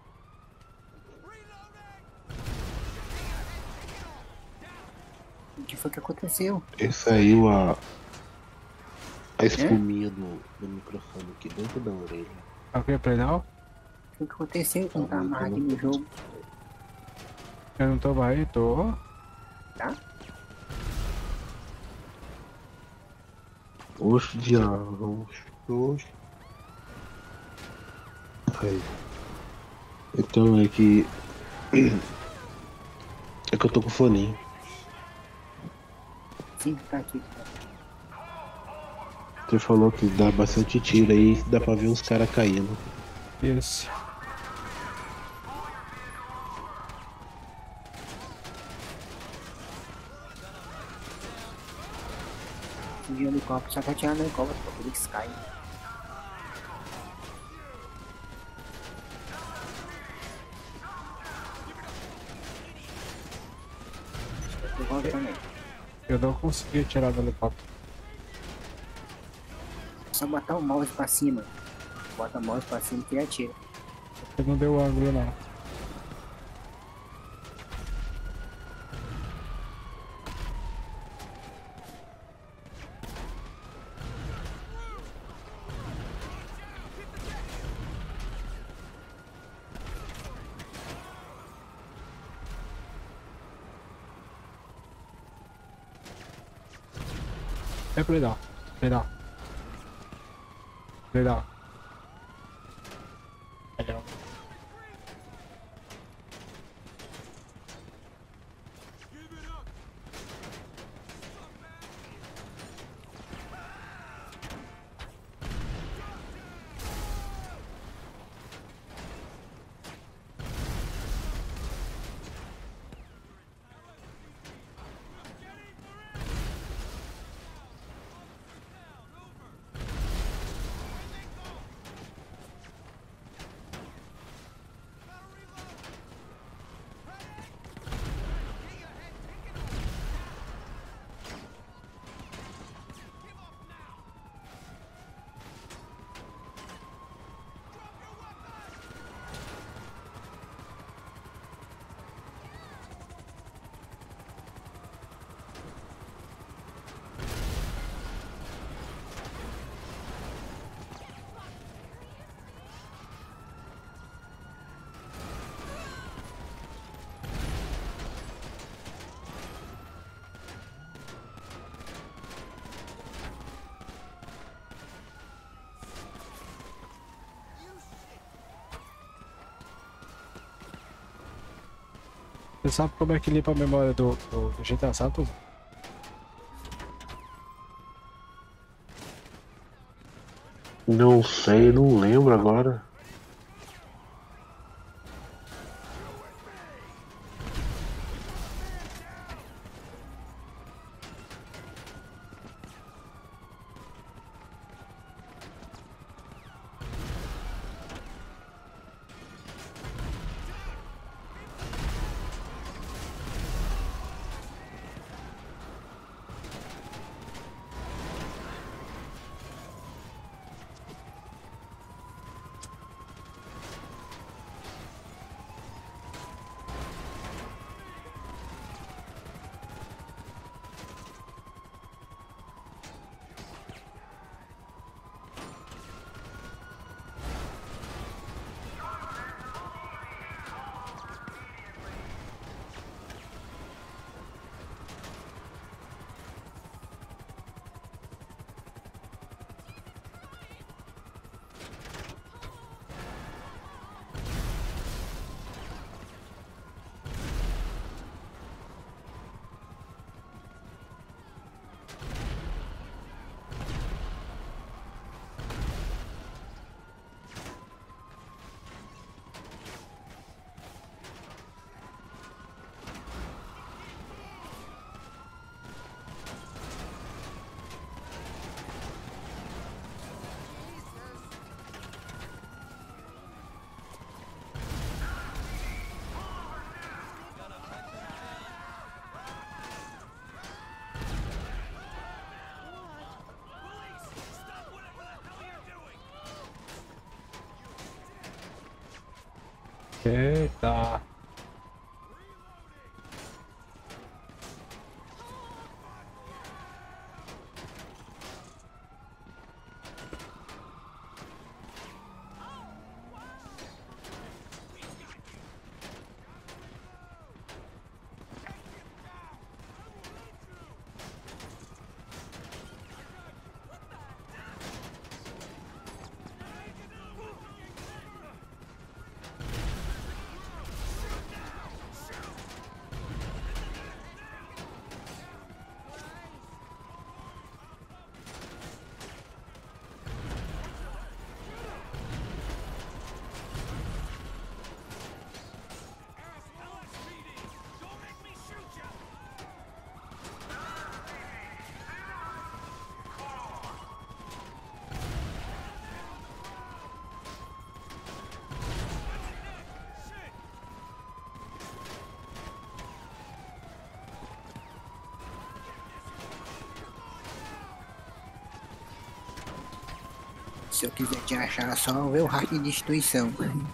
O que foi que aconteceu? E saiu a espuminha do microfone aqui dentro da orelha. É o que, Plenal? O que aconteceu com o Calma aí, Tamar aqui calma aí. no jogo? Eu não tô aí, tô. Tá? Oxe, diabo. Oxe. Aí. Então é que. É que eu tô com foninho. Sim, tá aqui. Você falou que dá bastante tiro aí, dá pra ver os caras caindo. Isso. O helicóptero, só que atirar no helicóptero, por eles caem. Eu volto também. Eu não consegui tirar do helicóptero. Só botar o mouse pra cima. Bota o mouse pra cima e atira. Porque não deu ângulo, não. É Plenal. Plenal. Plenal. Melhor. Você sabe como é que limpa a memória do GTA Santos? Não sei, não lembro agora. Eita. Se eu quiser te achar, é só ver o hack de destruição.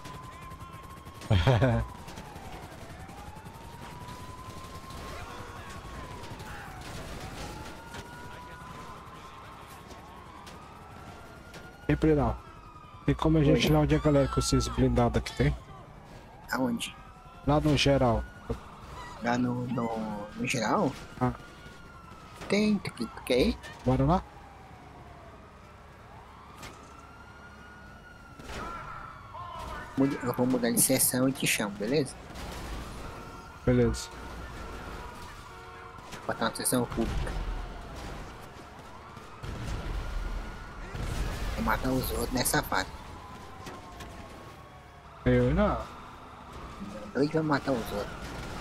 Ei, Plenal. Tem como a gente Oi. tirar onde a galera com esses blindados aqui tem? Aonde? Lá no geral. Lá no geral? Ah. Tem, tu quer ir? Bora lá? Eu vou mudar de sessão e te chamo, beleza? Beleza. Vou botar uma sessão pública. Vou matar os outros, né, safado? Eu não. Doido vai matar os outros.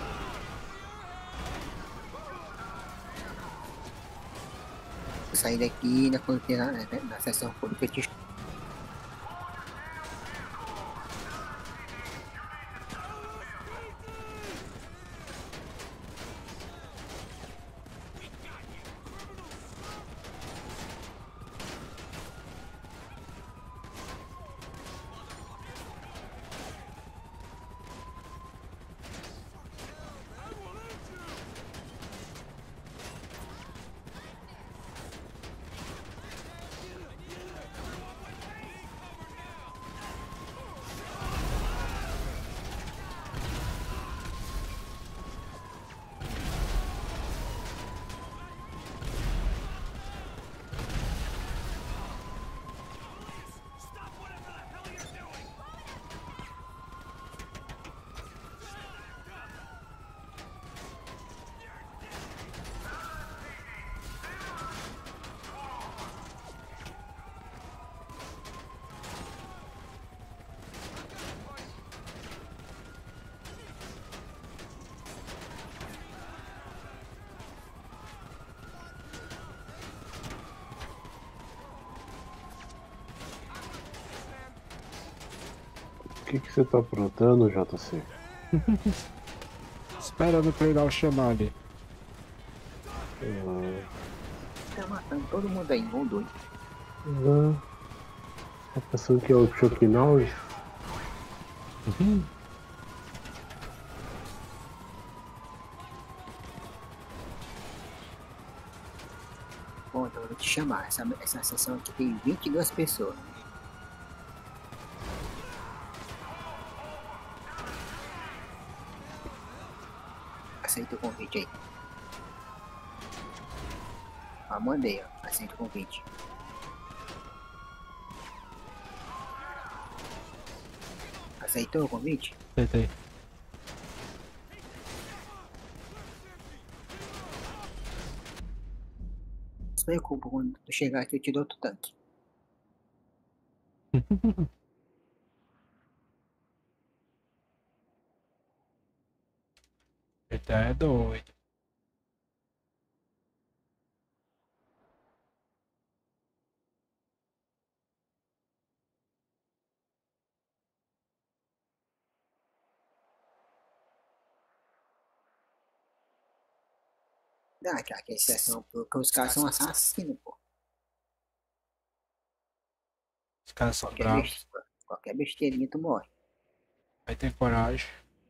Vou sair daqui na fronteira, na sessão pública, eu te chamo. O que você tá aprontando, JC? Esperando o Plenal chamar ali. Tá matando todo mundo aí, um, dois. Tá pensando que é o Chuck Norris? Bom, então eu vou te chamar. Essa sessão aqui tem 22 pessoas. Aceita o convite aí. Ó, mandei, ó. Aceita o convite. Aceitou o convite? Tentei. Não se preocupa, quando tu chegar aqui eu te dou outro tanque. Eita, é doido. Ah, cara, que exceção, porque os caras são assassinos, pô. Os caras são Qualquer, bravos. qualquer besteirinha tu morre. Aí tem coragem.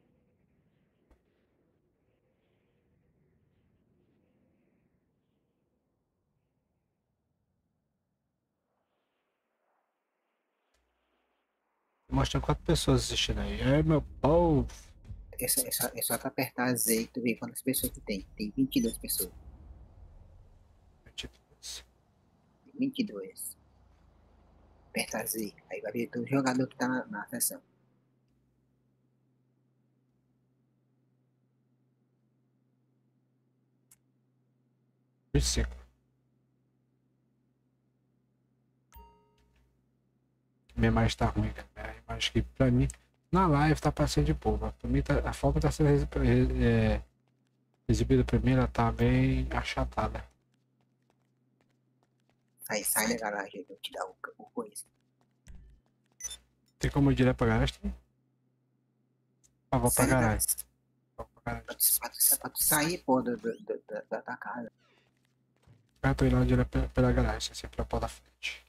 Mostra 4 pessoas assistindo aí. É, meu povo. É só tu apertar Z e tu vê quantas pessoas que tem. Tem 22 pessoas. 22. Aperta Z. Aí vai ver todo jogador que tá na sessão. Versículo. Minha imagem tá ruim, cara. Minha imagem que pra mim, na live tá passando de boa. Pra mim, a forma que tá sendo exibida pra mim, ela tá bem achatada. Sai da garagem, eu vou te dar o coisa. Tem como ir direto pra garagem? Ah, vou pra Sai da garagem. Vou pra garagem. Pra tu sair, pô, da casa. Eu tô indo direto pela garagem, assim, pra porta da frente.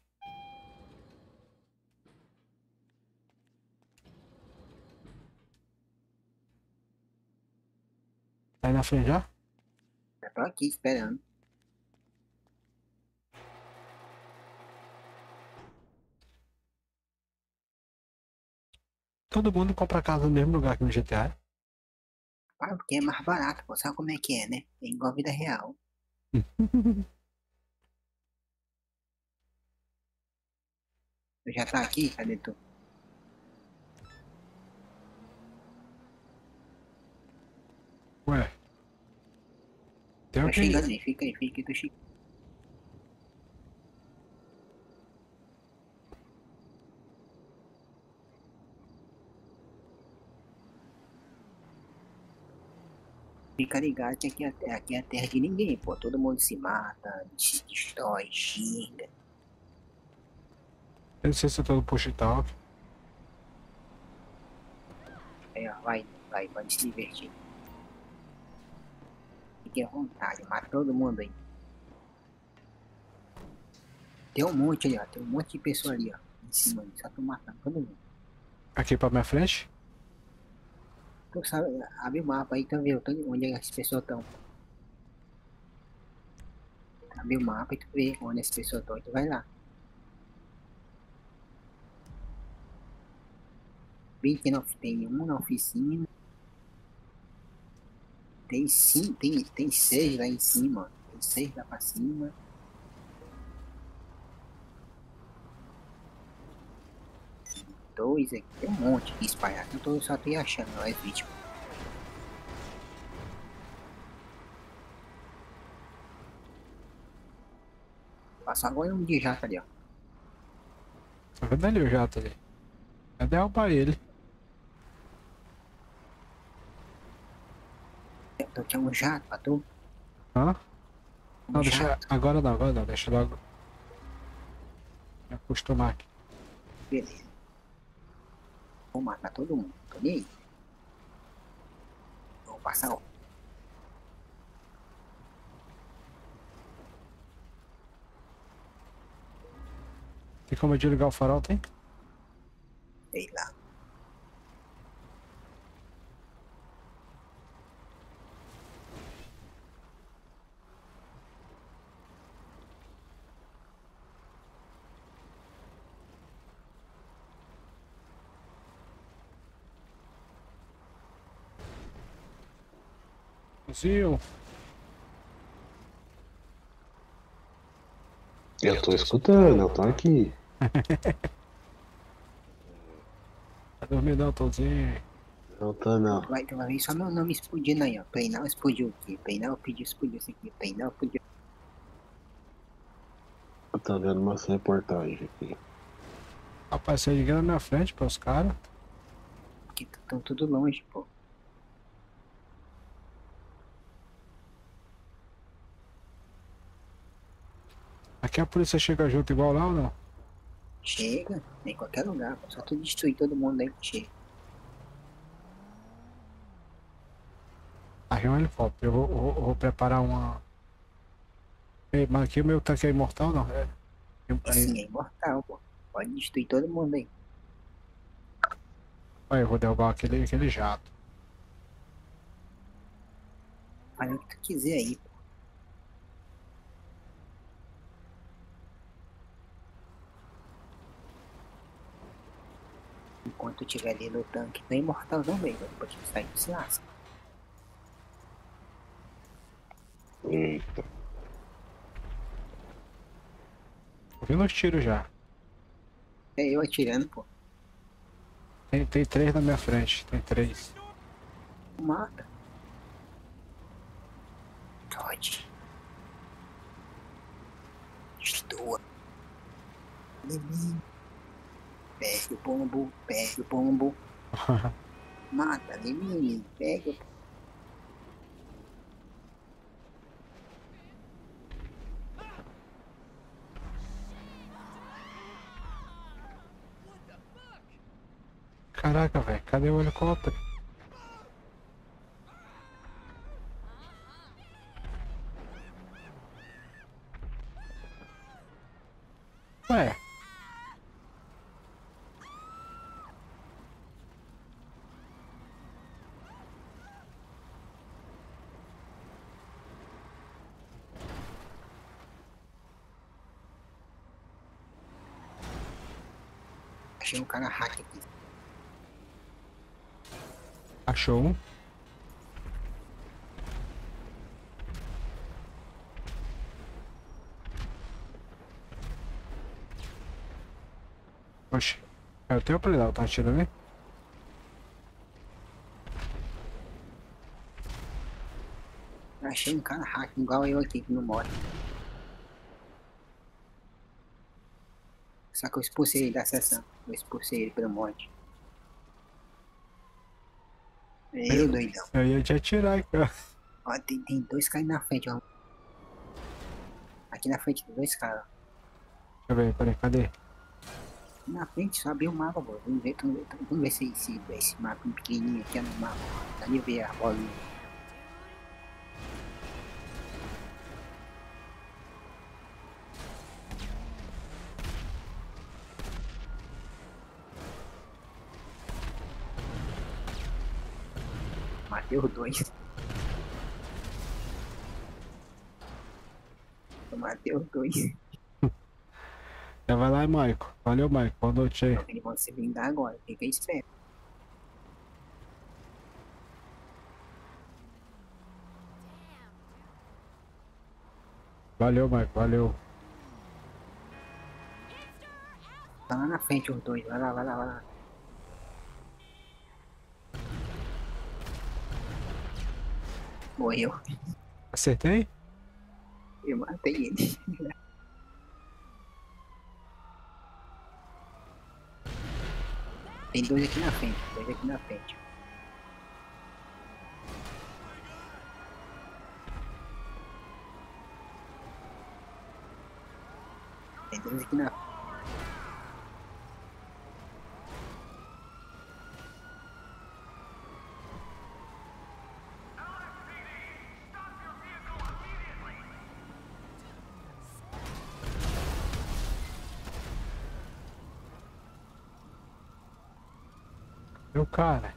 Tá aí na frente já? Eu tô aqui esperando. Todo mundo compra casa no mesmo lugar que no GTA. Ah, porque é mais barato, pô. Sabe como é que é, né? É igual a vida real. Tu já tá aqui? Cadê tu? Ué. Tem Tô alguém. chegando aí, fica aí, tô chegando. Fica ligado que aqui é a terra de ninguém, pô. Todo mundo se mata, se destrói, xinga. Eu não sei se eu tô no push talk. Aí, ó, pode se divertir. Fique à vontade, mata todo mundo aí. Tem um monte ali, ó. Tem um monte de pessoa ali, ó. Em cima, só tô matando todo mundo. Aqui pra minha frente? Tu sabe, abre o mapa aí, tu vê onde as pessoas estão. Abre o mapa e tu vê onde as pessoas estão e tu vai lá. 29, tem um na oficina. Tem 5, tem 6 lá em cima. Tem 6 lá pra cima. Dois aqui, tem um monte aqui espalhado. Eu só tô achando as vítimas. Passou agora um de jato ali, ó. Tá vendo ali o jato ali? Vai derrubar ele. Então tinha um jato pra tu. Hã? Um Não, deixa. jato. Agora não, deixa logo. Me acostumar aqui. Beleza. Vou matar todo mundo. Tô nem aí. Vou passar, ó. Tem como eu desligar o farol, tem? Sei lá. Fuzil. Eu tô escutando, eu tô aqui. Tá dormindo não, Tozinho. Não tô não. Tu vai ver só meu nome explodindo aí, ó. Peinal explodiu aqui. Peinal pediu, explodiu isso aqui. Peinal explodiu. Eu tô vendo umas reportagens aqui. Rapaz, você liga na minha frente para os caras. Porque estão tudo longe, pô. Aqui a polícia chega junto igual lá ou não? Chega, em qualquer lugar, pô. Só tu destruir todo mundo aí que chega. Aqui é um helicóptero. Eu vou preparar uma. Ei, mas aqui o meu tanque é imortal não? É. E sim, é imortal, pô. Pode destruir todo mundo aí. Olha, eu vou derrubar aquele jato. Faz o que tu quiser aí, pô. Enquanto eu estiver ali no tanque, tem imortal também, velho. Depois que sair, se lasca. Eita. Tô vendo os tiros já. É eu atirando, pô. Tem 3 na minha frente. Tem 3. Mata. Todd. Estou. Inimigo. Pegue o pombo. Pegue o pombo. Mata, inimigo. Pegue o pombo. Caraca, velho. Cadê o helicóptero? Ué. Achei um cara hack aqui. Achou um. Oxe. É o teu predal, tá atirando aí? Achei um cara hack igual eu aqui que não morre. Só que eu expulsei ele da sessão. Eu expulsei ele pelo mod. Eu, doidão. Eu ia te atirar, cara. Ó, tem dois caras na frente, ó. Aqui na frente tem dois caras. Deixa eu ver, peraí, cadê? Aqui na frente, só abrir o mapa, pô. Vamos ver se esse mapa pequenininho aqui é no mapa. Dá de ver a bolinha. Matei os dois. Eu matei os dois. Já vai lá, Maico. Valeu, Maico. Boa noite aí. Eles vão se blindar agora. Fica esperto. Valeu, Maico. Valeu. Tá lá na frente os dois. Vai lá, vai lá, vai lá. Morreu. Acertei? Eu matei ele. Tem dois aqui na frente. Dois aqui na frente. Tem dois aqui na frente. Meu cara.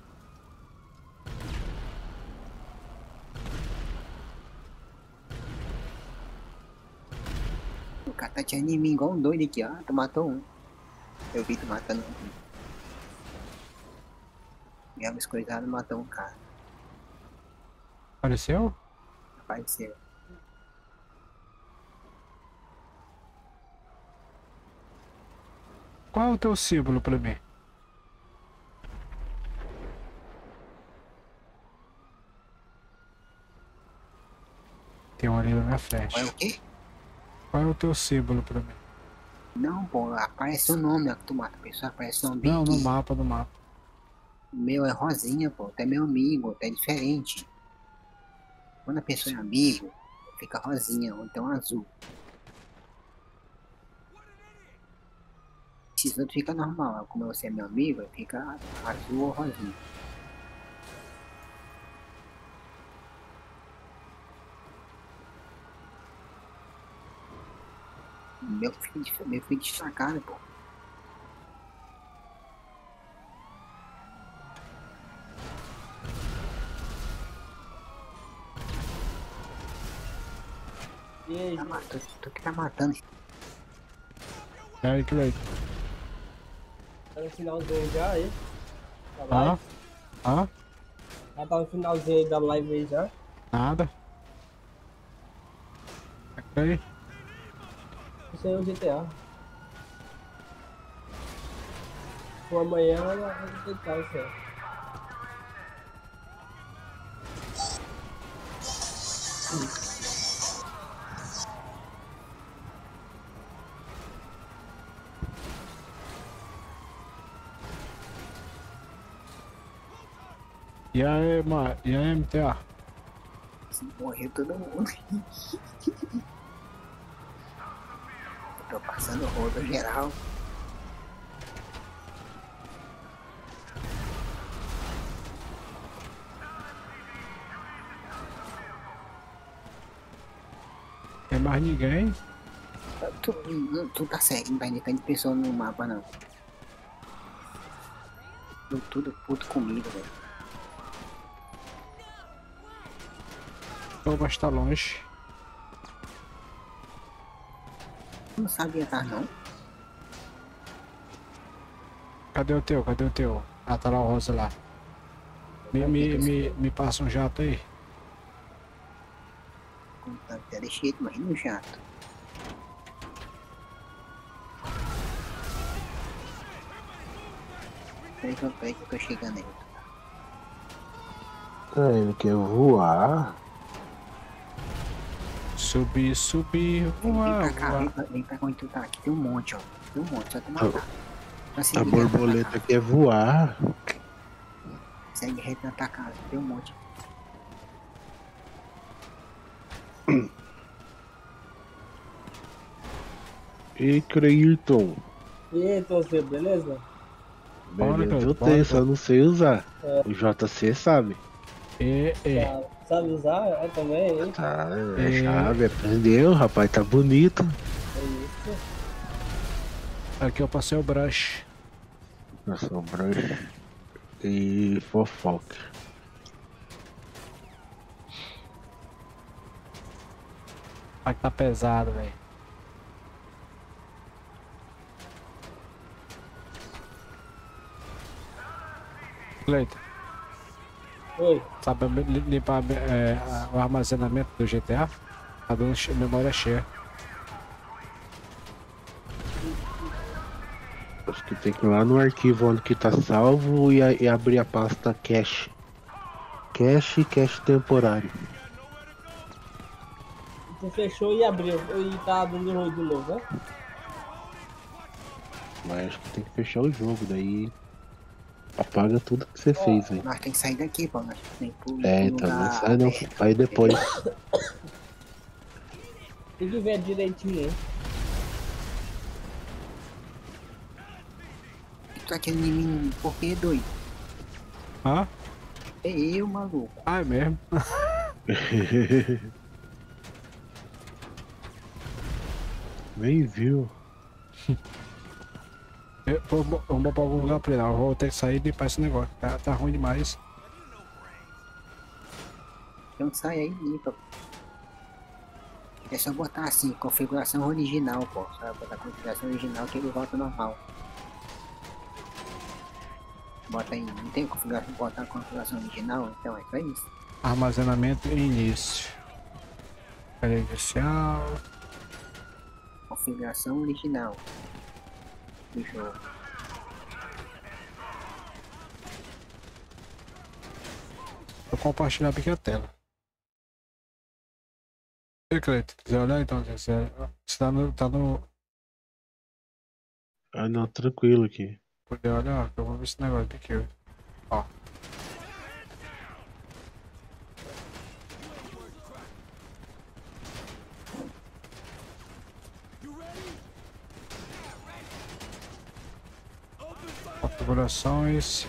O cara tá atirando em mim igual um doido aqui, ó. Tu matou um. Eu vi tu matando um. Ganhamos coisado, matou um cara. Apareceu? Apareceu. Qual é o teu símbolo pra mim? Tem um ali na minha frente. Olha o quê? Qual é o teu símbolo pra mim? Não, pô. Aparece o nome, ó. Que tu mata a pessoa. Aparece o nome Não, no aqui. mapa, no mapa. O meu é rosinha, pô. Tu é meu amigo. Tu é diferente. Quando a pessoa é amigo, fica rosinha ou então azul. Esses outros fica normal. Como você é meu amigo, fica azul ou rosinha. Meu fica destacado, pô. aí, Tá, gente. tu que tá matando. E aí, Cleiton? Tá no finalzinho já aí. Da Hã? live. Hã? Já tá no finalzinho aí da live aí já. Nada. Ok. Isso aí é o GTA. Ou amanhã eu vou tentar isso aí. E aí, e aí, MTA? Morreu todo mundo. Eu tô passando rodo geral. Tem mais ninguém? Tu tá certo, não vai nem de pessoa no mapa não. Tô tudo puto comigo, velho. Ou vai estar longe? Tu não sabia tá não? Cadê o teu? Cadê o teu? Ah, tá lá o rosa lá. Me passa um jato aí. Com tanto de cheio, mas no jato. Peraí que eu tô chegando aí. Ah, ele quer voar. Subir, voar, Vem pra cá, voar. vem pra onde tu tá. Aqui tem um monte, ó. Tem um monte, só tu matar. Só A seguir borboleta quer voar. segue reto na tua casa, tem um monte. E Creighton. E aí, então, você, beleza? Bora, Beleza, eu bora, tenho, bora. só não sei usar. O JC sabe. Tá, sabe usar? Eu também, hein? Tá, é chave, aprendeu, rapaz, tá bonito. É isso. Aqui eu passei o brush. Passou brush e fofoca. Aqui tá pesado, velho. Cleiton, Oi. sabe limpar o armazenamento do GTA? Tá dando memória cheia. Acho que tem que ir lá no arquivo onde que tá salvo e abrir a pasta cache. Cache temporário. Você fechou e abriu. E tá dando ruim de novo, né? Mas acho que tem que fechar o jogo, daí apaga tudo que você fez aí. Nós tem que sair daqui, pô. Nós tem que ir É, pro então não lugar sai não, aberto. sai depois. Tem que ver direitinho, hein? Tu tá querendo em mim por quê, doido? Hã? É eu, maluco. Ah, é mesmo? Nem viu. Vamos pra algum lugar pra ele. Eu vou ter que sair e limpar esse negócio. Tá ruim demais. Então sai aí e limpa. É só botar assim, configuração original, pô. Só botar configuração original que ele volta normal. Bota aí, não tem configuração, botar a configuração original, então é só isso. Armazenamento e início. Cadê inicial? Configuração original do jogo. Vou compartilhar aqui a tela. E Cleiton, quiser olhar então, você tá no. Ah não, tranquilo aqui. Poder olhar, que eu vou ver esse negócio aqui. Ó. Configurações.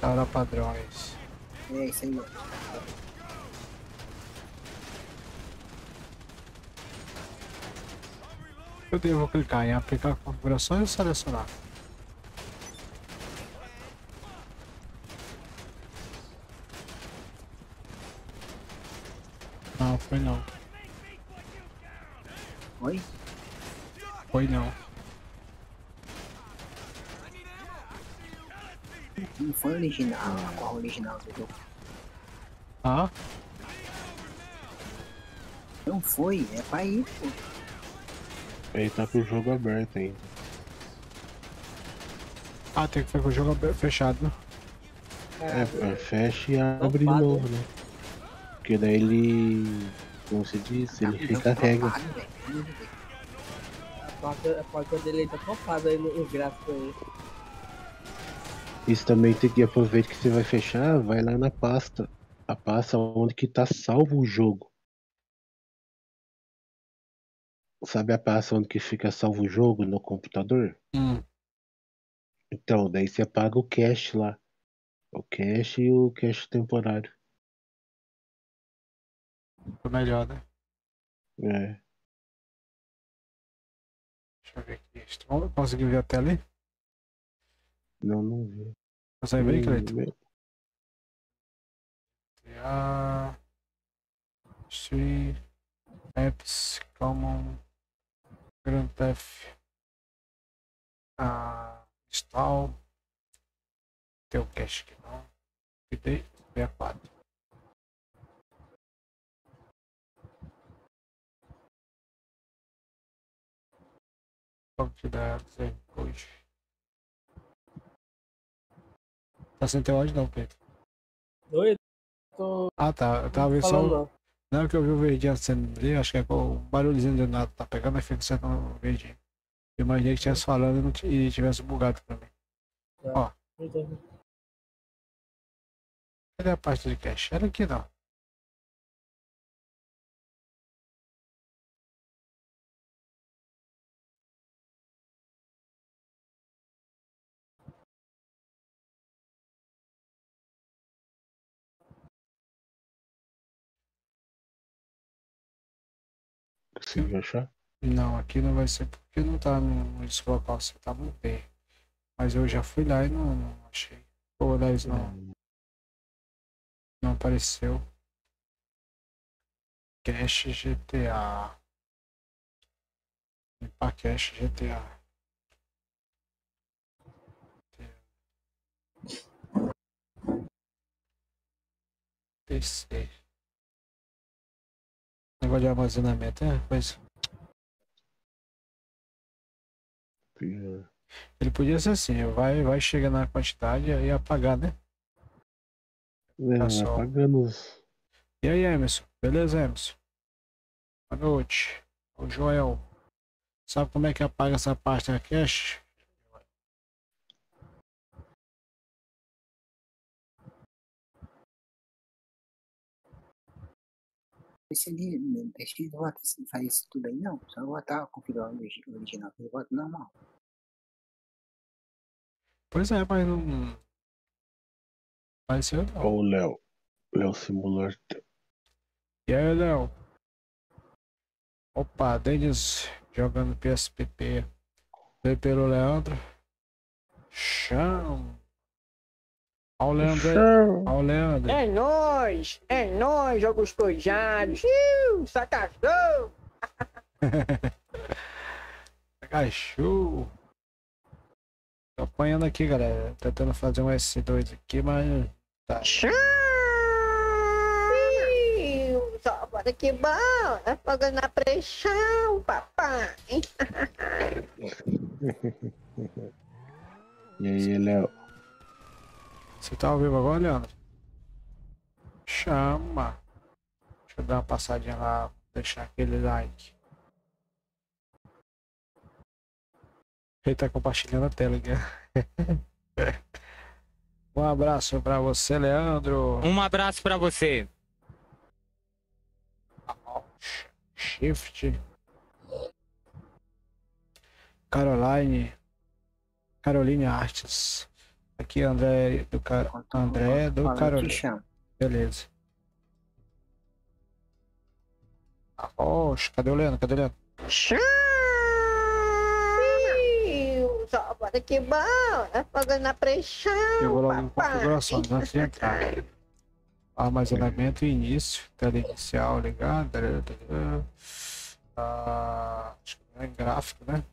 Restaurar padrões. É isso aí, ó. Eu devo clicar em aplicar configurações ou selecionar? Não, foi não. Oi? Foi não. Não foi original, a cor original do jogo. Ah? Não foi, é pra ir, pô. Ele tá com o jogo aberto ainda. Ah, tem que ficar com o jogo fechado, né? Fecha e abre de Tampado, novo, né? Porque daí ele. Como se diz, ele recarrega. A placa dele tá topada aí no gráfico aí. Isso também tem que aproveitar que você vai fechar, vai lá na pasta. A pasta onde que tá salvo o jogo. Sabe a pasta onde que fica salvo o jogo no computador? Então, daí você apaga o cache lá. O cache e o cache temporário. Foi melhor, né? É. Deixa eu ver aqui. Conseguiu ver a tela ali? Não vi. Consegue ver, Cleiton? Hum, Stream, Apps, Common, Grand Theft, Install, tem o cache aqui não, update, 64. Banco de dados, hoje. Tá sem teu áudio não, Cleiton? Doido? Tô Ah tá, eu tava vendo só. falando não. Não, que eu vi o verdinho acendendo ali, acho que é o barulhozinho de nada tá pegando, mas fica certo no verdinho. Eu imaginei que tivesse falando e tivesse bugado também. Ó. Então, Cadê a parte de cache? Era aqui não. Conseguiu achar? Não, aqui não vai ser porque não tá no local, você tá no P. Mas eu já fui lá e não achei. Pô, aliás, não apareceu. Cache GTA. Limpar cache GTA. PC. Negócio de armazenamento, pois. Ele podia ser assim, vai chegar na quantidade e apagar, né? Vai apagando os. E aí, Emerson? Beleza, Emerson? Boa noite. O Joel. Sabe como é que apaga essa parte da cache? Esse ali, deixa ele volta, se faz isso tudo aí, não. Só botar configurando o original, ele volta normal. Pois é, mas não. Vai ser não. Ó o Léo. Léo Simulator. E aí, Léo? Opa, Denis jogando PSPP. Veio pelo Leandro. Chão. Ó o Leandro aí. Ó o Leandro. É nóis, jogos cojados. Sacachou. Cachorro. Tô apanhando aqui, galera. Tentando fazer um S2 aqui, mas tá. Só bora que bom, tá pagando a pressão, papai. E aí, Léo? Você tá ao vivo agora, Leandro? Chama. Deixa eu dar uma passadinha lá, deixar aquele like. Ele tá compartilhando a tela aqui. Um abraço pra você, Leandro. Um abraço pra você. Shift. Caroline Artes. Aqui, André do André do Fala, eu te Carolina. chamo. Beleza. Oxe, cadê o Leandro? Cadê o Leandro? Olha que bom, apagando a pressão, Eu vou logo em papai. configurações antes de entrar. Armazenamento e início. Tela inicial ligada. Acho que não é gráfico, né?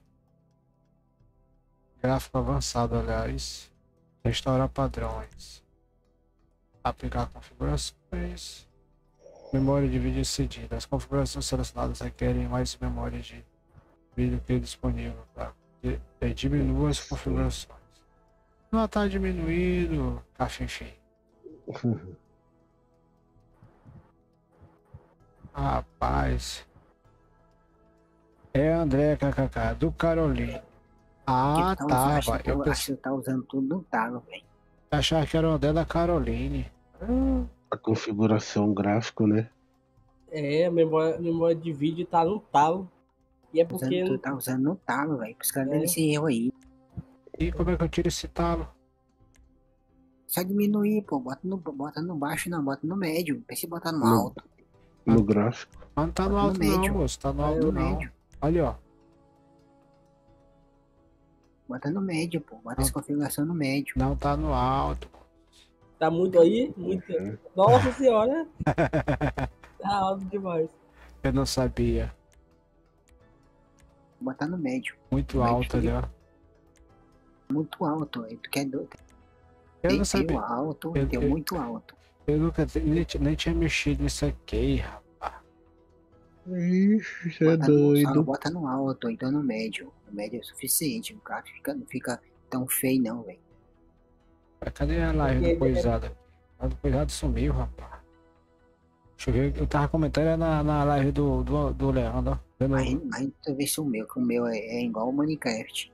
Gráfico avançado, aliás. Restaurar padrões. Aplicar configurações. Memória de vídeo cedida. As configurações selecionadas requerem mais memória de vídeo que é disponível. Tá? Diminua as configurações. Não está diminuído. Enfim. Rapaz. É André KKK do Carolina. Ah, Então, tava. acho que Eu você tá usando tudo no talo, velho. achava que era o André da Caroline. A configuração gráfico, né? É, a memória de vídeo tá no talo. E é porque. Tu tá usando no talo, velho. Por isso que É. deve ser erro aí. E como é que eu tiro esse talo? Só diminuir, pô. Bota no baixo, não. Bota no médio. Pensa em botar no No- alto. No gráfico. Mas não tá no Bota no alto não, médio. moço. Tá no Ah, alto No não. médio. Olha, ó. Bota no médio, pô. Bota Não. essa configuração no médio. Não tá no alto. Tá muito aí? Muito. Nossa senhora! Tá alto demais. Eu não sabia. Botar no médio. Muito Vai alto ali, ó. Muito alto, aí. Tu quer Eu tem não sabia. alto, Eu- tem eu- muito alto. Eu nunca nem tinha mexido nisso aqui, rapaz. Ixi, você é Só doido. bota no alto, então no médio. No médio é suficiente. O gráfico não fica tão feio, não, velho. Cadê a live do Coisada? A do Coisada sumiu, rapaz. Deixa eu ver. Eu tava comentando é na live do Leandro, ó. Vendo- Mas tu vê se o meu, que o meu é igual o Minecraft.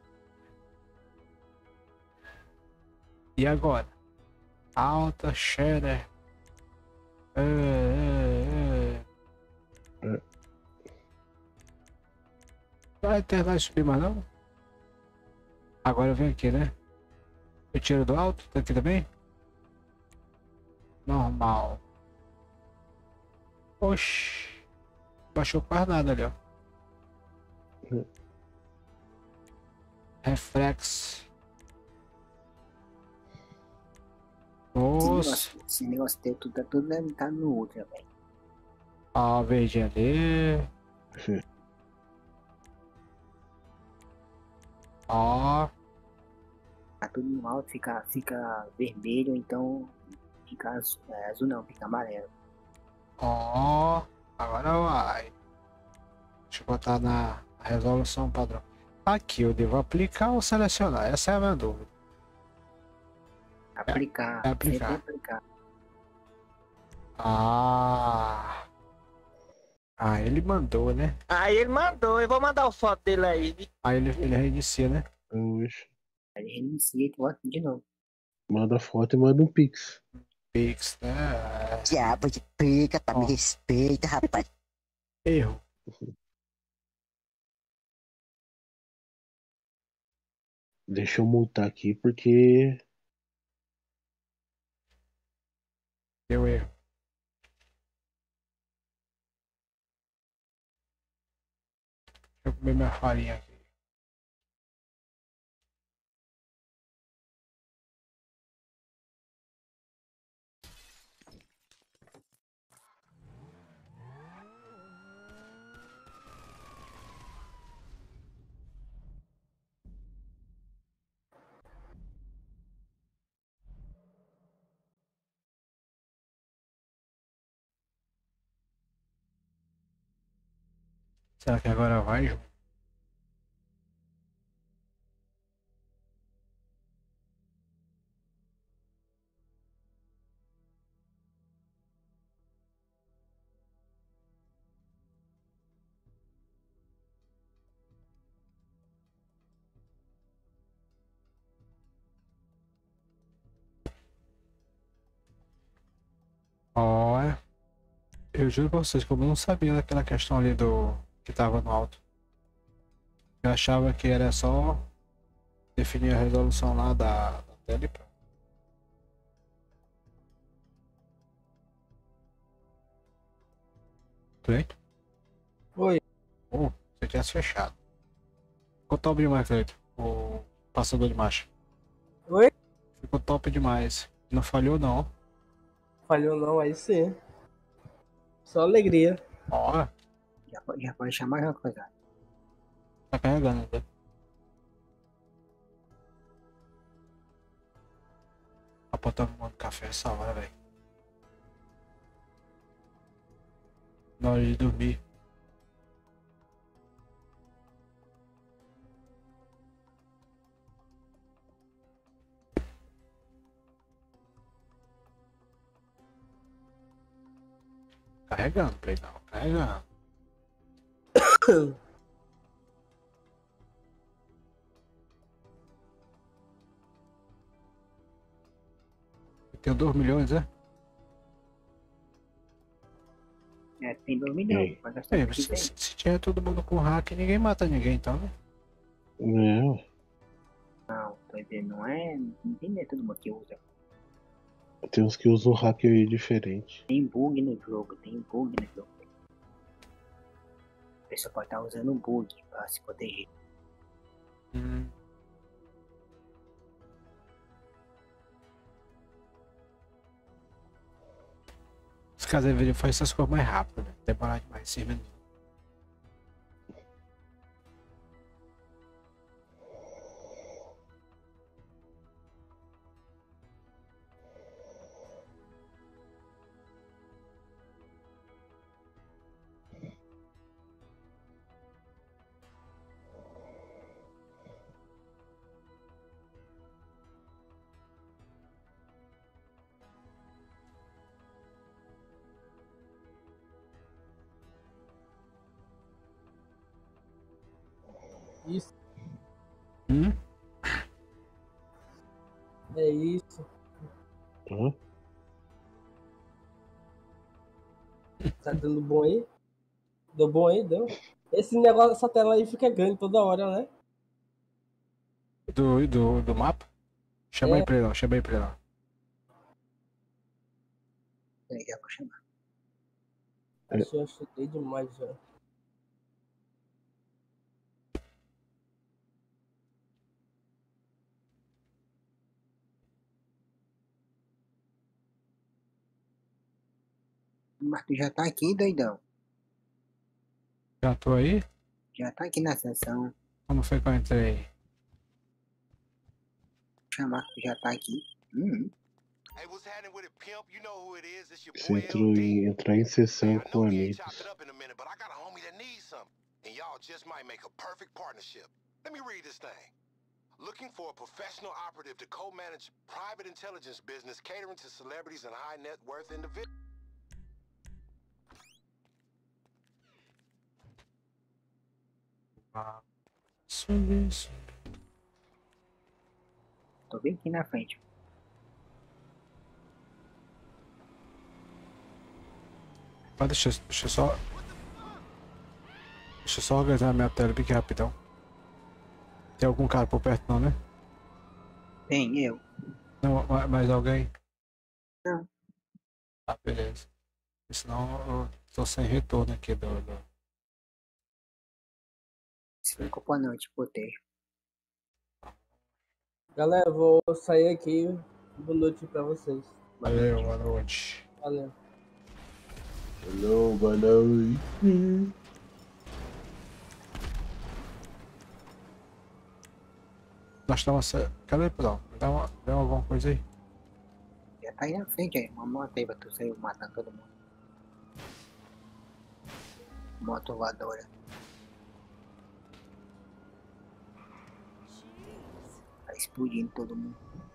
E agora? Alta, shader. A internet vai subir mais não? Agora eu venho aqui, né? Eu tiro do alto, tá aqui também? Normal. Oxi. Baixou quase nada ali, ó. Reflex. Nossa. Esse negócio teu, tudo deve estar no Ultra, velho. Ó, verde ali. Ó. Tá tudo no alto, fica vermelho, então fica azul não, fica amarelo. Ó. Agora vai. Deixa eu botar na resolução padrão. Aqui eu devo aplicar ou selecionar? Essa é a minha dúvida. Aplicar, é aplicar. sempre aplicar. Ah. Ah, ele mandou, né? Aí ele mandou, eu vou mandar o foto dele aí. Aí ele reinicia, né? Oxe. Aí ele reinicia e tu bota de novo. Manda foto e manda um pix. Pix, né? Diabo de pica, tá? Me Ó. respeita, rapaz. Erro. Deixa eu multar aqui porque Deu erro. Deixa eu comer minha farinha aqui. Será que agora vai, Ju? Olha, eu juro pra vocês que eu não sabia daquela questão ali do que tava no alto. Eu achava que era só definir a resolução lá da tela e pronto. Cleiton. Oi. Oh, você tivesse fechado. Ficou top demais, Cleiton. O passador de marcha. Oi? Ficou top demais. Não falhou, não. Falhou não, aí sim. Só alegria. Ó, Já pode chamar uma coisa. tá carregando ainda. Tá botando um monte de café essa hora, velho. Na hora de dormir. Carregando, Play não. Carregando. Tem 2 milhões, é? É, tem 2 milhões. Pode gastar o que Se, tem. se tiver todo mundo com hack, ninguém mata ninguém, então, né? Não, tô dizendo, não é. Não tem nem todo mundo que usa. Tem uns que usam hacker diferente. Tem bug no jogo, tem bug no jogo. A pessoa pode estar usando um bug pra se proteger. Os caras deveriam fazer essas coisas mais rápido, né? Demorar demais, 6 minutos. Isso. É isso. Tá dando bom aí? Deu bom aí? Deu? Esse negócio, essa tela aí fica grande toda hora, né? Do mapa? Chama aí pra ele lá, chama aí pra ele lá. Aí já vou chamar. Acho que eu chutei demais já. Mas tu já tá aqui, doidão. Já tô aí? Já tá aqui na sessão. Como foi que eu entrei? Vou chamar que tu já tá aqui. Você entrar em sessão com amigos. Looking for a professional operative to co-manage private intelligence business catering to celebrities and high net worth individuals. Isso. Tô bem aqui na frente. Mas deixa eu só. Deixa eu só organizar minha tela bem rapidão. Tem algum cara por perto não, né? Tem, eu. Não, mais alguém? Não. Ah, beleza. Senão eu tô sem retorno aqui do... Se preocupa não, eu te protejo. Galera, vou sair aqui. Boa noite pra vocês. Valeu, boa noite. Valeu. Hello, boa noite. Nós estamos... Cadê, pessoal? Dá alguma coisa aí? Já tá aí na frente aí. Uma moto aí pra tu sair matando todo mundo. Moto voadora. Tá explodindo todo mundo.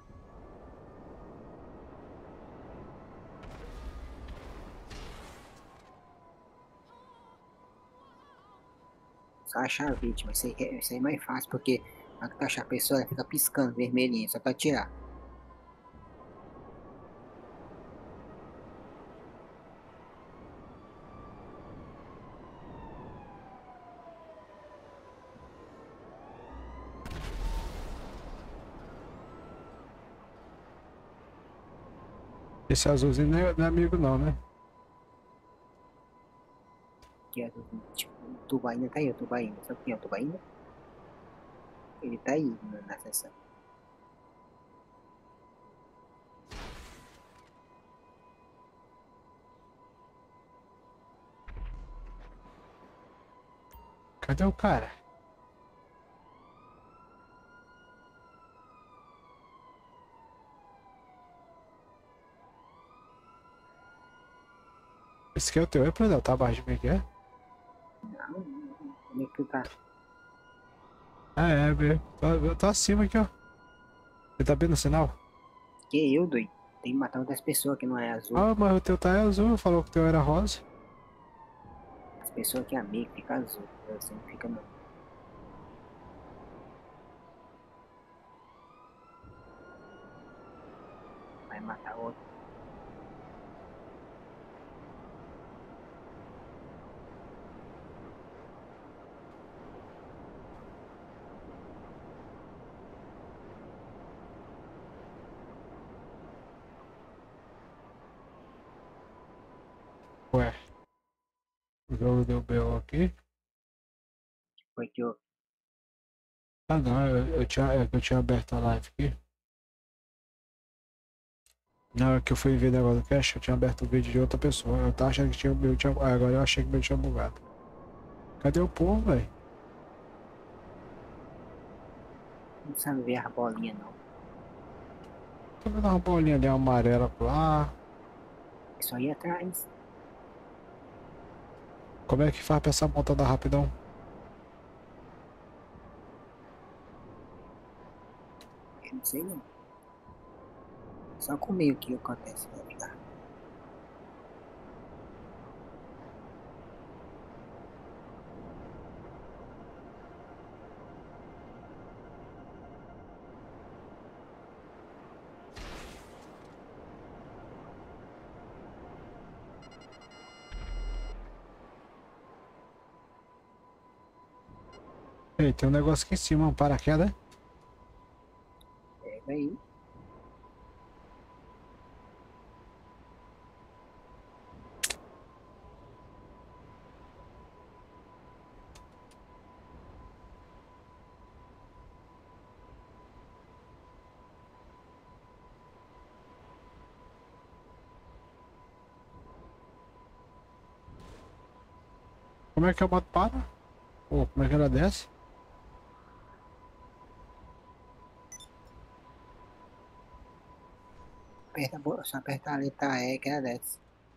Só achar a vítima. Isso aí é mais fácil porque a que tu achar a pessoa ela fica piscando vermelhinho. Só pra tirar. Esse azulzinho não é amigo não, né? Que é, tipo, o Tubaína tá aí, o Tubaína. Sabe quem é o Tubaína? Ele tá aí na sessão. Cadê o cara? Esse aqui é o teu, é pra não, tá abaixo de mim aqui, é? Não, como é que tu tá? Ah, é, mesmo. Eu tô acima aqui, ó. Você tá vendo o sinal? Que eu, doido? Tem que matar outras pessoas que não é azul. Ah, mas o teu tá azul, falou que o teu era rosa. As pessoas que é amigo fica azul. Você não fica não. Vai matar outro. Ué. O jogo deu BO aqui. Foi que eu... Ah não, eu tinha aberto a live aqui. Não, é que eu fui ver o negócio do cache, eu tinha aberto o vídeo de outra pessoa. Eu tava achando que tinha o meu tinha. Agora eu achei que o meu tinha bugado. Cadê o povo, velho? Não sabe ver a bolinha não. Tô vendo uma bolinha ali amarela por lá. É só ir atrás. Como é que faz pra essa montada rapidão? Eu não sei não. Só comigo que acontece, vai ficar. Ei, tem um negócio aqui em cima, um paraquedas. Pega aí. Como é que eu boto para? Ou como é que ela desce? Só apertar a letra E que ela desce.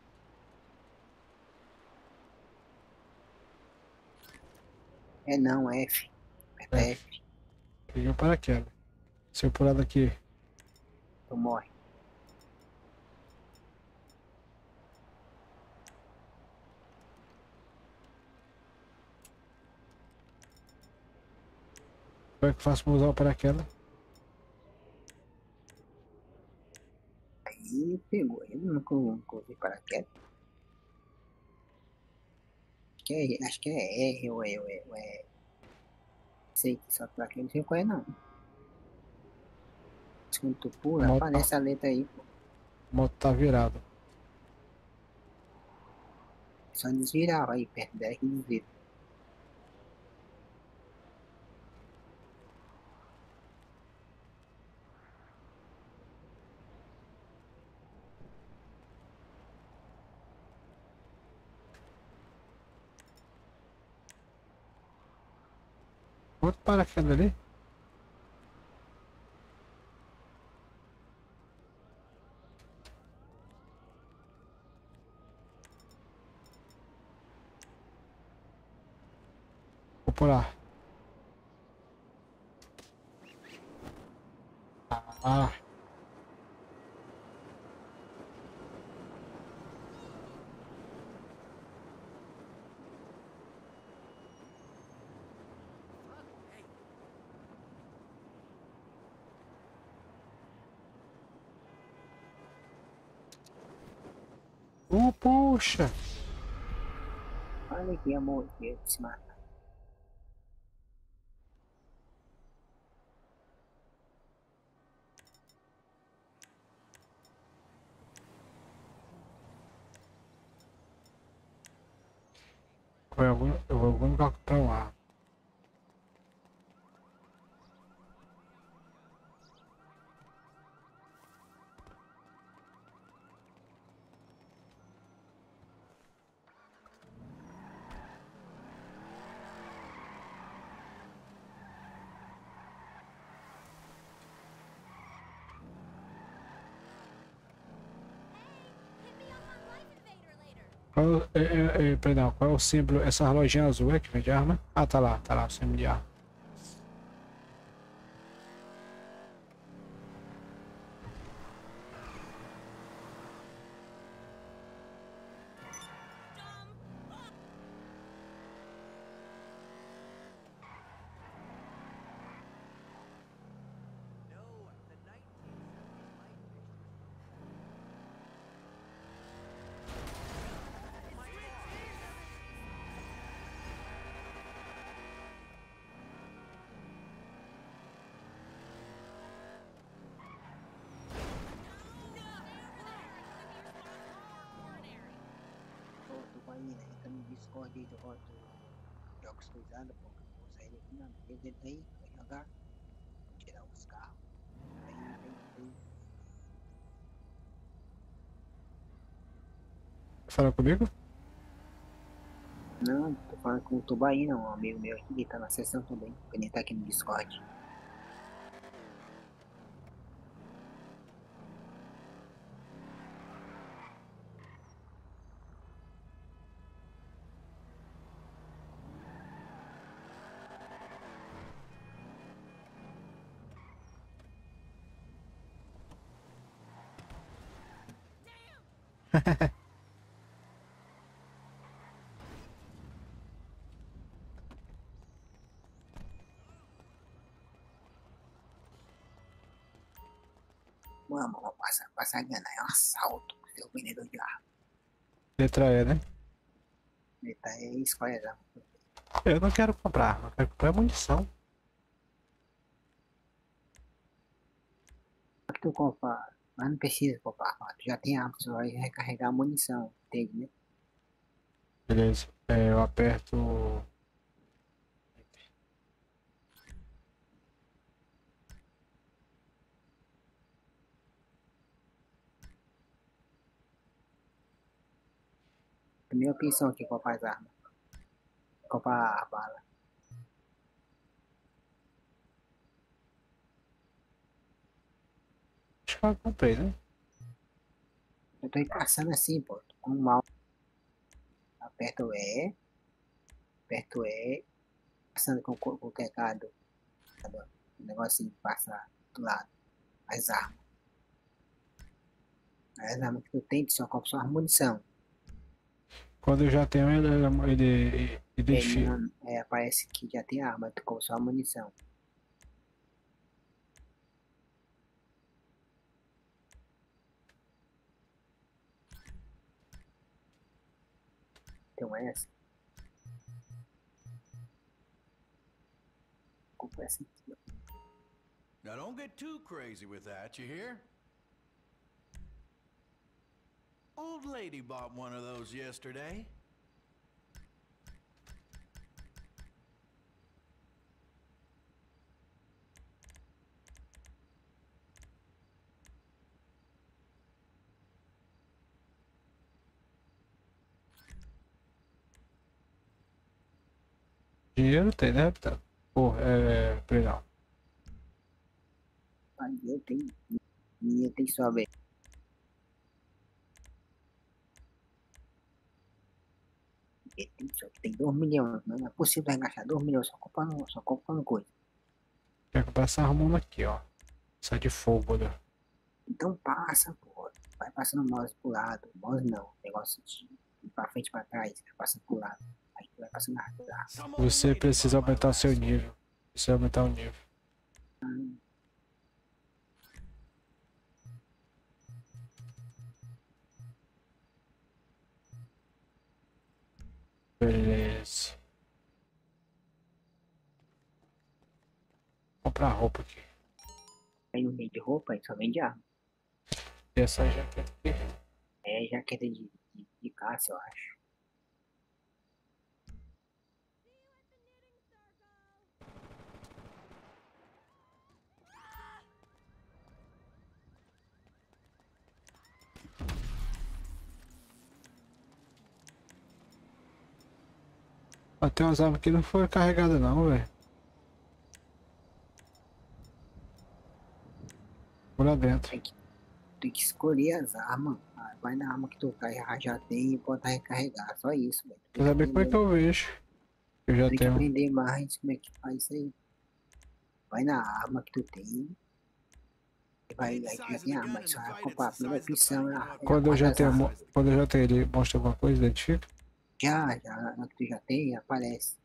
É não, F. Aperta É, F. peguei o paraquedas. Se eu pular daqui, Tu morre. como é que eu faço pra usar o paraquedas? Aí pegou. Eu nunca usei paraquedas. Acho que é R ou é. Sei que só paraquedas não sei qual é não. Mas quando tu A pula, moto, aparece a letra aí, pô. a moto tá virada. Só desvirar aí perto dela que desvira. Outro paraquedas ali. Vou pular. Ah, puxa. Olha aqui, amor, que ia se matar. Eu vou em algum lugar comprar um ar. Perdão, qual é o símbolo? Essa lojinha azul é que vende arma? Ah, tá lá o símbolo de arma. Pô, tô com a mina, entra no Discord aí do Roto Jogos Coisados, pô. Vou sair daqui não. Ele aí, vai jogar. Tirar os carros. Aí. Fala comigo? Não, tô falando com o Tubaína, um amigo meu aqui, ele tá na sessão também. Ele tá aqui no Discord. Vamos passar a grana, é um assalto, seu vendedor de arma. Letra E, né? Ele tá aí, escolhe já. Eu não quero comprar, eu quero comprar munição. Só que tu compra, mas não precisa comprar, mano. Tu já tem arma, tu vai recarregar a munição, entende, né? Beleza. Eu aperto. Primeira opção aqui, comprar as armas. Comprar a bala. Acho que eu comprei, né? Eu tô encaixando assim, pô. Com o mouse. Aperto E, passando com o teclado. O negocinho passa do lado. As armas. As armas que tu tem, tu só compra só a munição. Quando eu já tenho ele identifica. Aparece que já tem arma, tu compra só a munição. Então essa. Compra essa aqui, ó. Now don't get too crazy with that, you hear? Old lady bought one of those yesterday. Dinheiro tem, né? Tá. Pô, perdão. Eu tenho. Minha tem só ver. Tem 2 milhões, mas não é possível gastar 2 milhões só comprando coisa. Quer comprar essa arma aqui, ó. Essa de fogo, né? Então passa, pô. Vai passando o mouse pro lado. Mouse não. Negócio de ir pra frente e pra trás. Vai passando pro lado. Aí vai passando rápido. Você precisa aumentar seu nível. Precisa aumentar o nível. Beleza. Vou comprar roupa aqui. Aí não vende roupa, aí só vende arma. E essa jaqueta aqui? É jaqueta de caça, eu acho. Mas tem umas armas que não foram carregadas não, velho. Vou lá dentro. Tem que escolher as armas. Vai na arma que tu já tem e bota recarregar. Só isso, velho. Quer saber como é que eu vejo? Eu já Tem que tenho. aprender mais como é que faz isso aí. Vai na arma que tu tem. Vai já tem arma, mas só vai comprar a primeira opção. Quando eu já tenho, ele mostra alguma coisa, identifica? Já, na que tu já tem, aparece.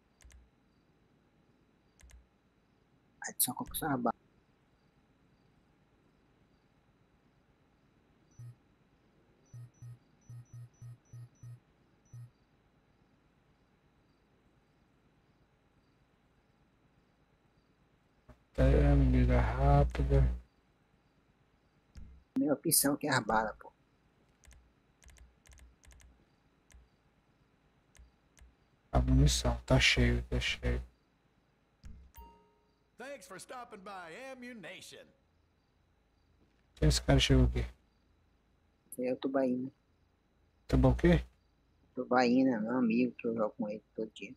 Aí tu só compra só a bala. É, mira rápida. Primeira opção que é a bala, pô. A munição, tá cheio, tá cheio. Thanks for stopping by Ammunition. Quem esse cara chegou aqui? Esse aí é o Tubaína. Tá bom o quê? Tubaína, meu amigo, que eu jogo com ele todo dia.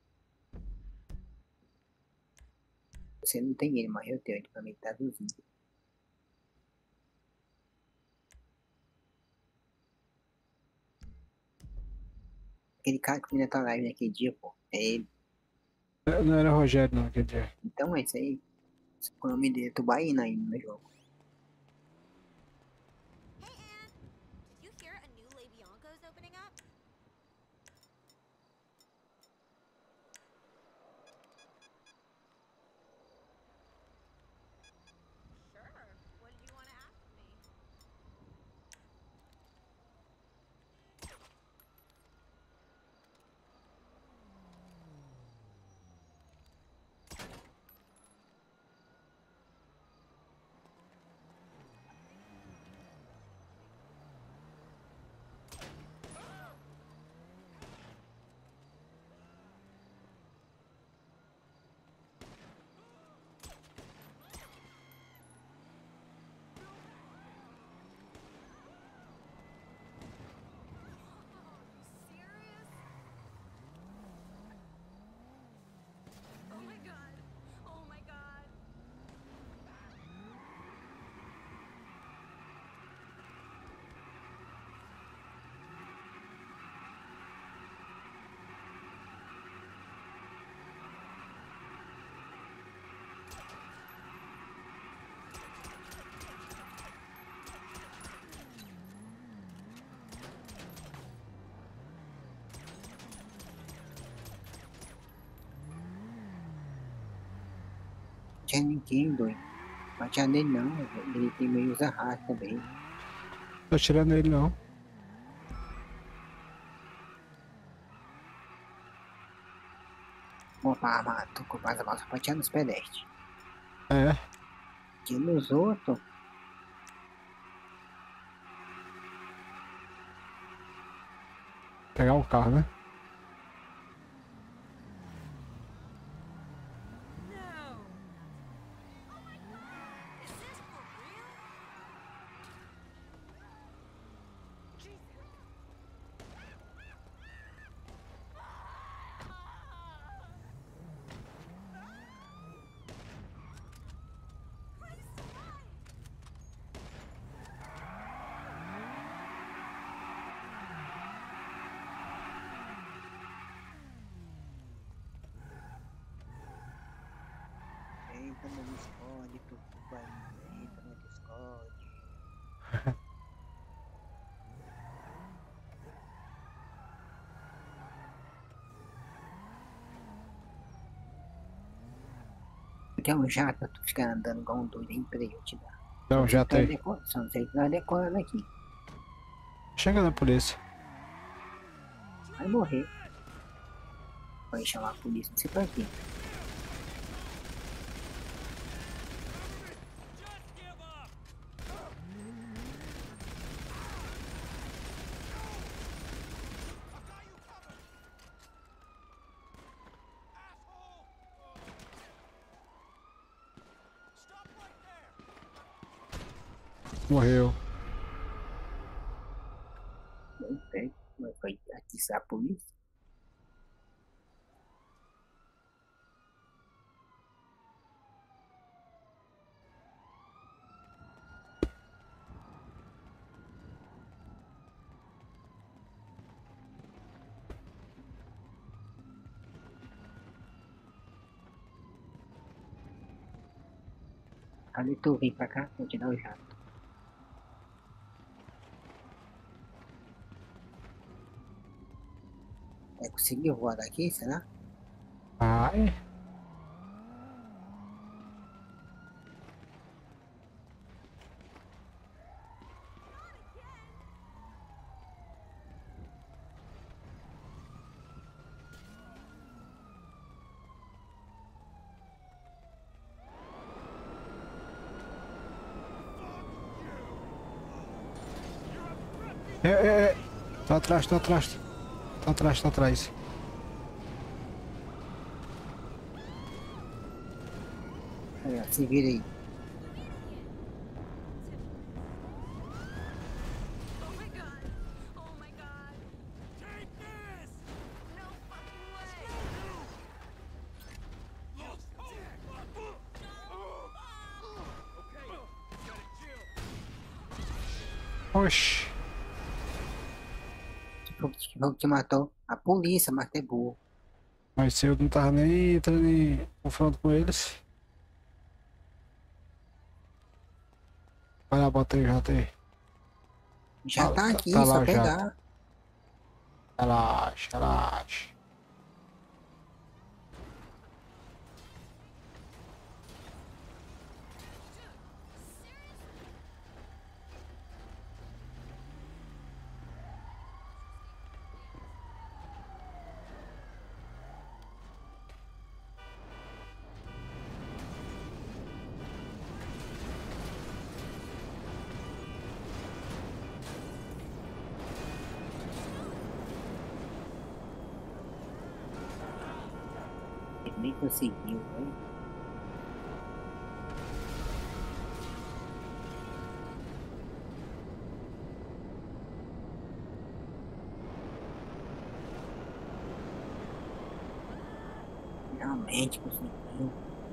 Você não tem ele, mas eu tenho ele pra mim, tá duzinho. Aquele cara que vinha na tua live naquele dia, pô, é ele. Não era Rogério não, aquele dia. Então é isso aí. O nome dele é Tubaína aí no meu jogo. Tinha ninguém, doido. Não tinha nele não, ele tem meio usa rato também. Tô tirando ele não. Comprar arma, tô com mais arma só pra tirar nos pedestres. É. Tira nos outros. Pegar o carro, né? Entra no Discord, entra no Discord. Quer um jato pra tu ficar andando igual um doido aí? Peraí, eu te dar. Dá um jato aí. Só não sei que nós decorando aqui. Chega na polícia. Vai morrer. Vai chamar a polícia, não sei pra quê. Morreu. Não tem, mas vai atiçar a polícia. Ali tu vem pra cá, vou te dar o jato. Conseguiu voar daqui, será? Vai. Tá atrás, tá atrás. Tá atrás, tá atrás. Aí, ó, se vira aí. Oxi. Que foi que te matou? A polícia, mas é burro. Mas se eu não tava nem entrando em confronto com eles. Vai lá, bota aí, já tem. Já tá aqui, tá lá só o pegar. jato. Relaxa, relaxa. Ele nem conseguiu, né? Realmente conseguiu.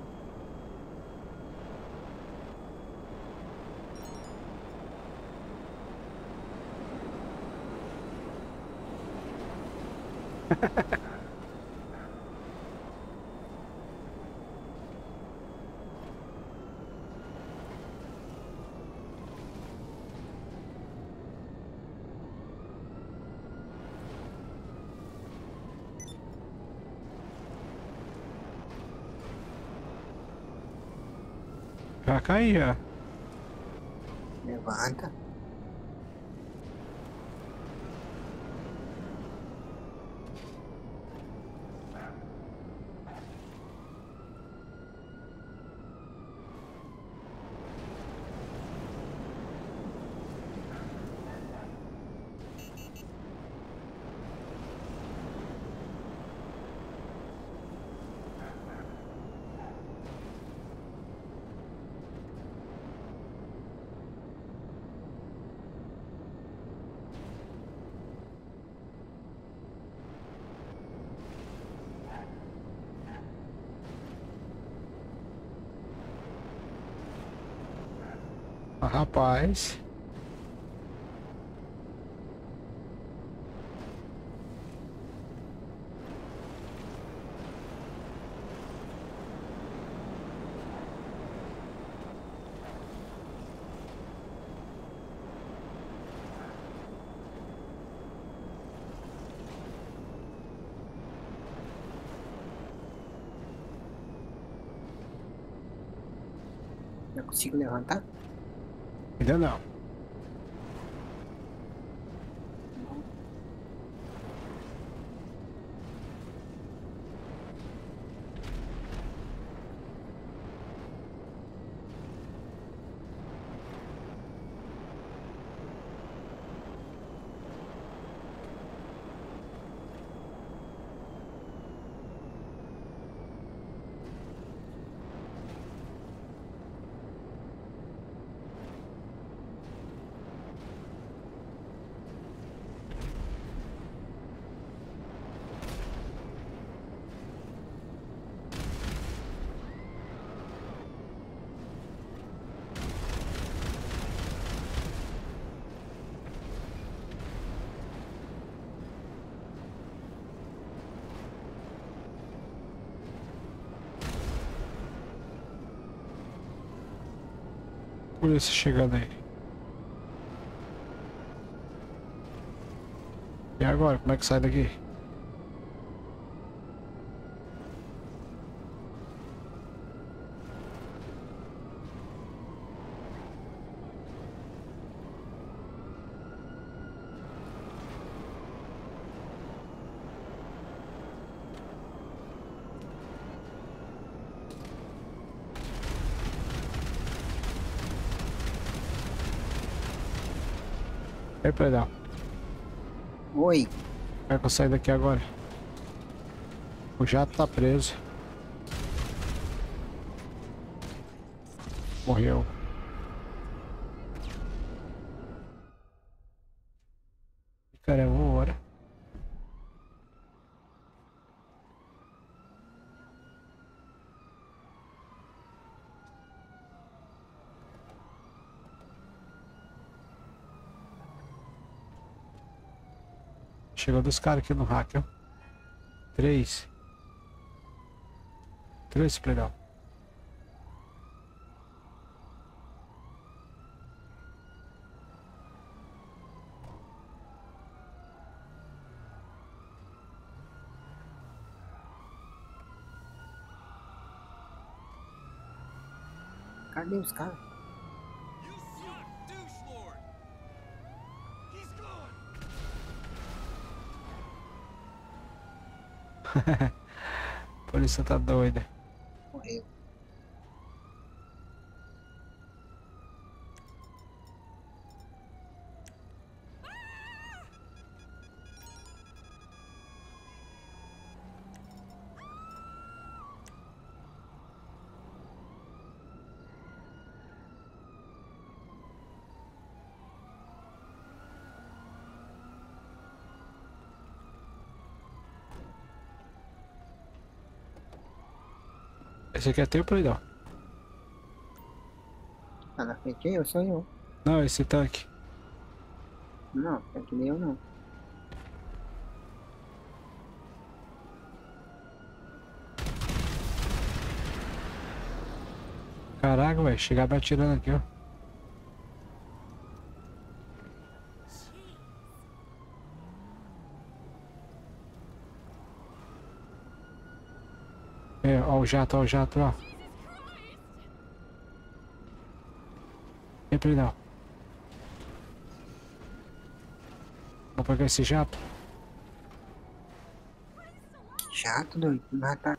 Já caí, já. Levanta. Ah, rapaz. Já consigo levantar? Ainda não. Polícia chegando aí. E agora, como é que sai daqui? Ei, Predão. Oi. Como é que eu saio daqui agora? O jato tá preso. Morreu. Cara, vambora. Chegou dos caras aqui no hacker. 3. 3, Predão. Cadê os caras? A polícia tá doida. Morreu. Esse aqui é teu, Predão? Tá na frente eu, sou eu. Não, esse tanque. Não, tanque meu não. Caraca, velho. Chegar me atirando aqui, ó. É, ó o jato, ó. E Predão? Vou pegar esse jato. Chato, doido. Matar.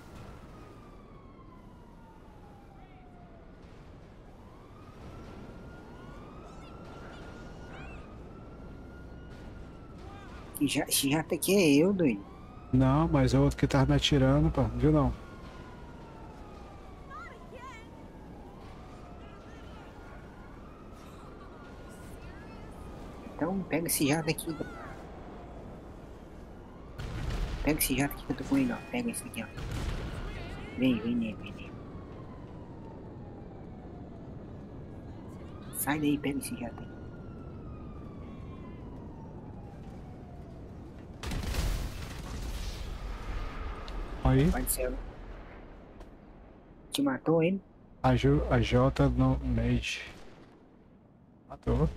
Esse jato aqui é eu, doido. Não, mas é o outro que tava me atirando, pô. Viu não? Então pega esse jato aqui. Pega esse jato aqui que eu tô com ele, ó. Pega esse aqui, ó. Vem nele. Sai daí, pega esse jato aí. Aí, Pode ser. Te matou ele? a J no Mage. Matou.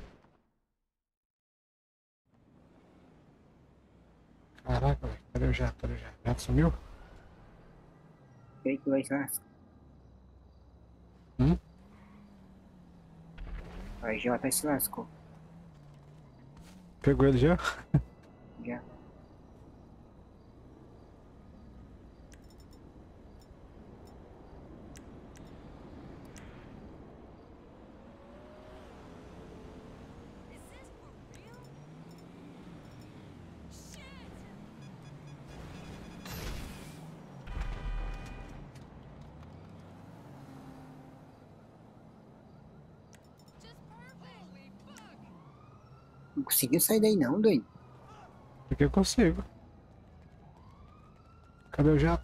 Caraca, velho. Cadê o jato? O jato sumiu? Creio que vai se lascar. A J se lascou. Pegou ele já? Já. Não conseguiu sair daí não, doido. Porque eu consigo. Cadê o jato?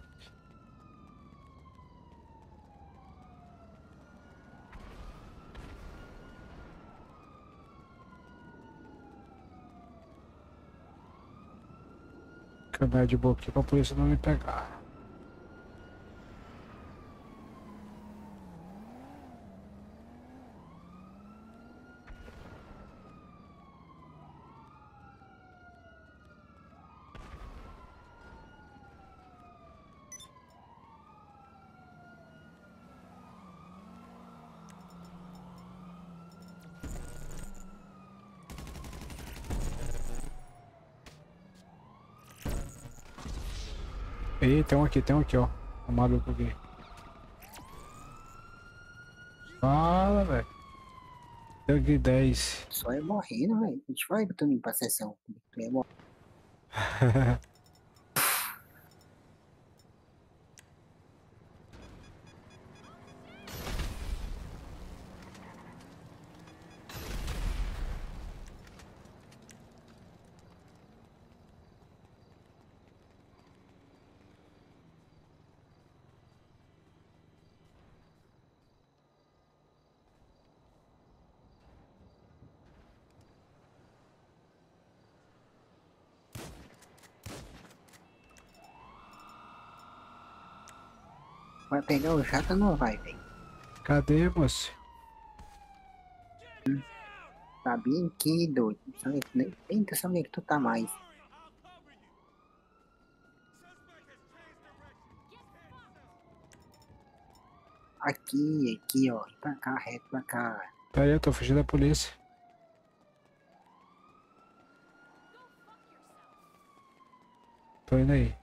Caminhar de boa aqui pra polícia não me pegar. Ih, tem um aqui, ó. Um maluco aqui. Fala, velho. Tem aqui 10. Só é morrendo, velho. A gente vai botando pra sessão. Tu é morrer. Vai pegar o jato ou não vai, velho? Cadê, moço? Tá bem aqui, doido. Nem tu sabe onde é que tu tá mais. Aqui, ó. Pra cá, reto pra cá. Pera aí, eu tô fugindo da polícia. Tô indo aí.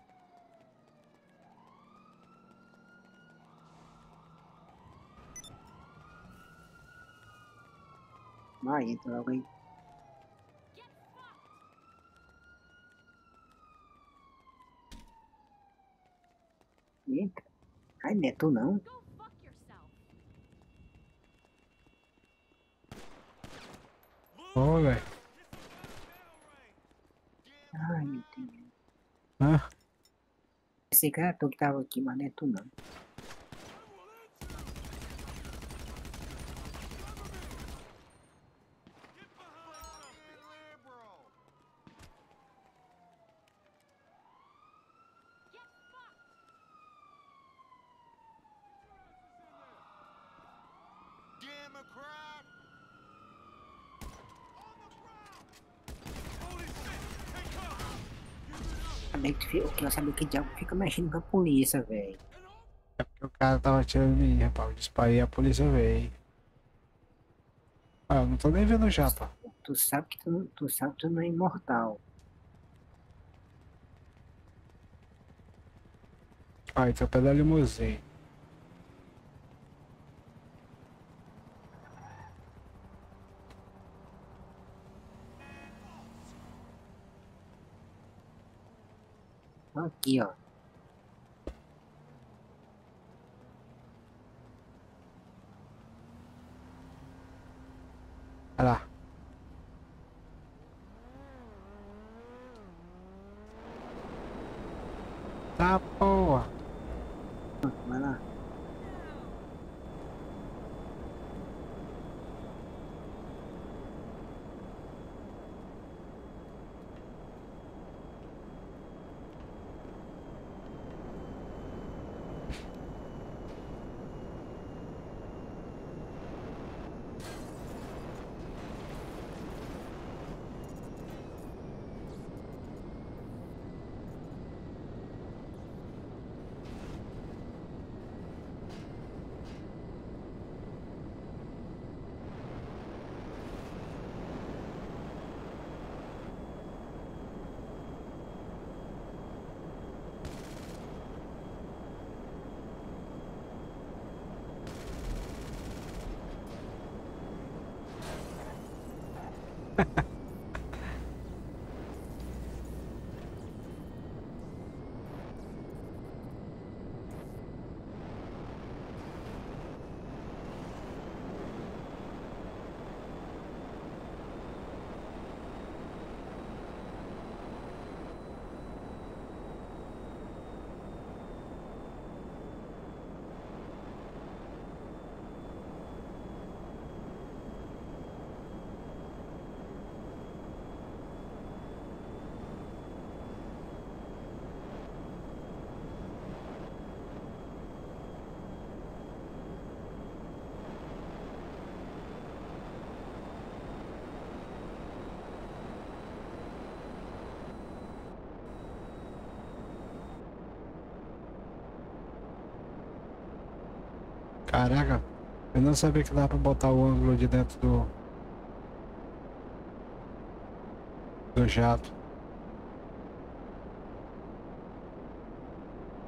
Vai, entra logo aí. Entra. Ai, não é tu não. Ô, velho. Ai, meu Deus. Hã? Esse cara tu que tava aqui, mas não é tu não. Eu quero saber que diabo fica mexendo com a polícia, velho. É porque o cara tava atirando em mim, rapaz. Eu disparei e a polícia veio. Ah, eu não tô nem vendo já, pá. Tu sabe que tu não é imortal. Ah, então pela limusine. Aqui, ó. Olha lá. Tá, porra. Vai lá. Caraca, eu não sabia que dá pra botar o ângulo de dentro do jato.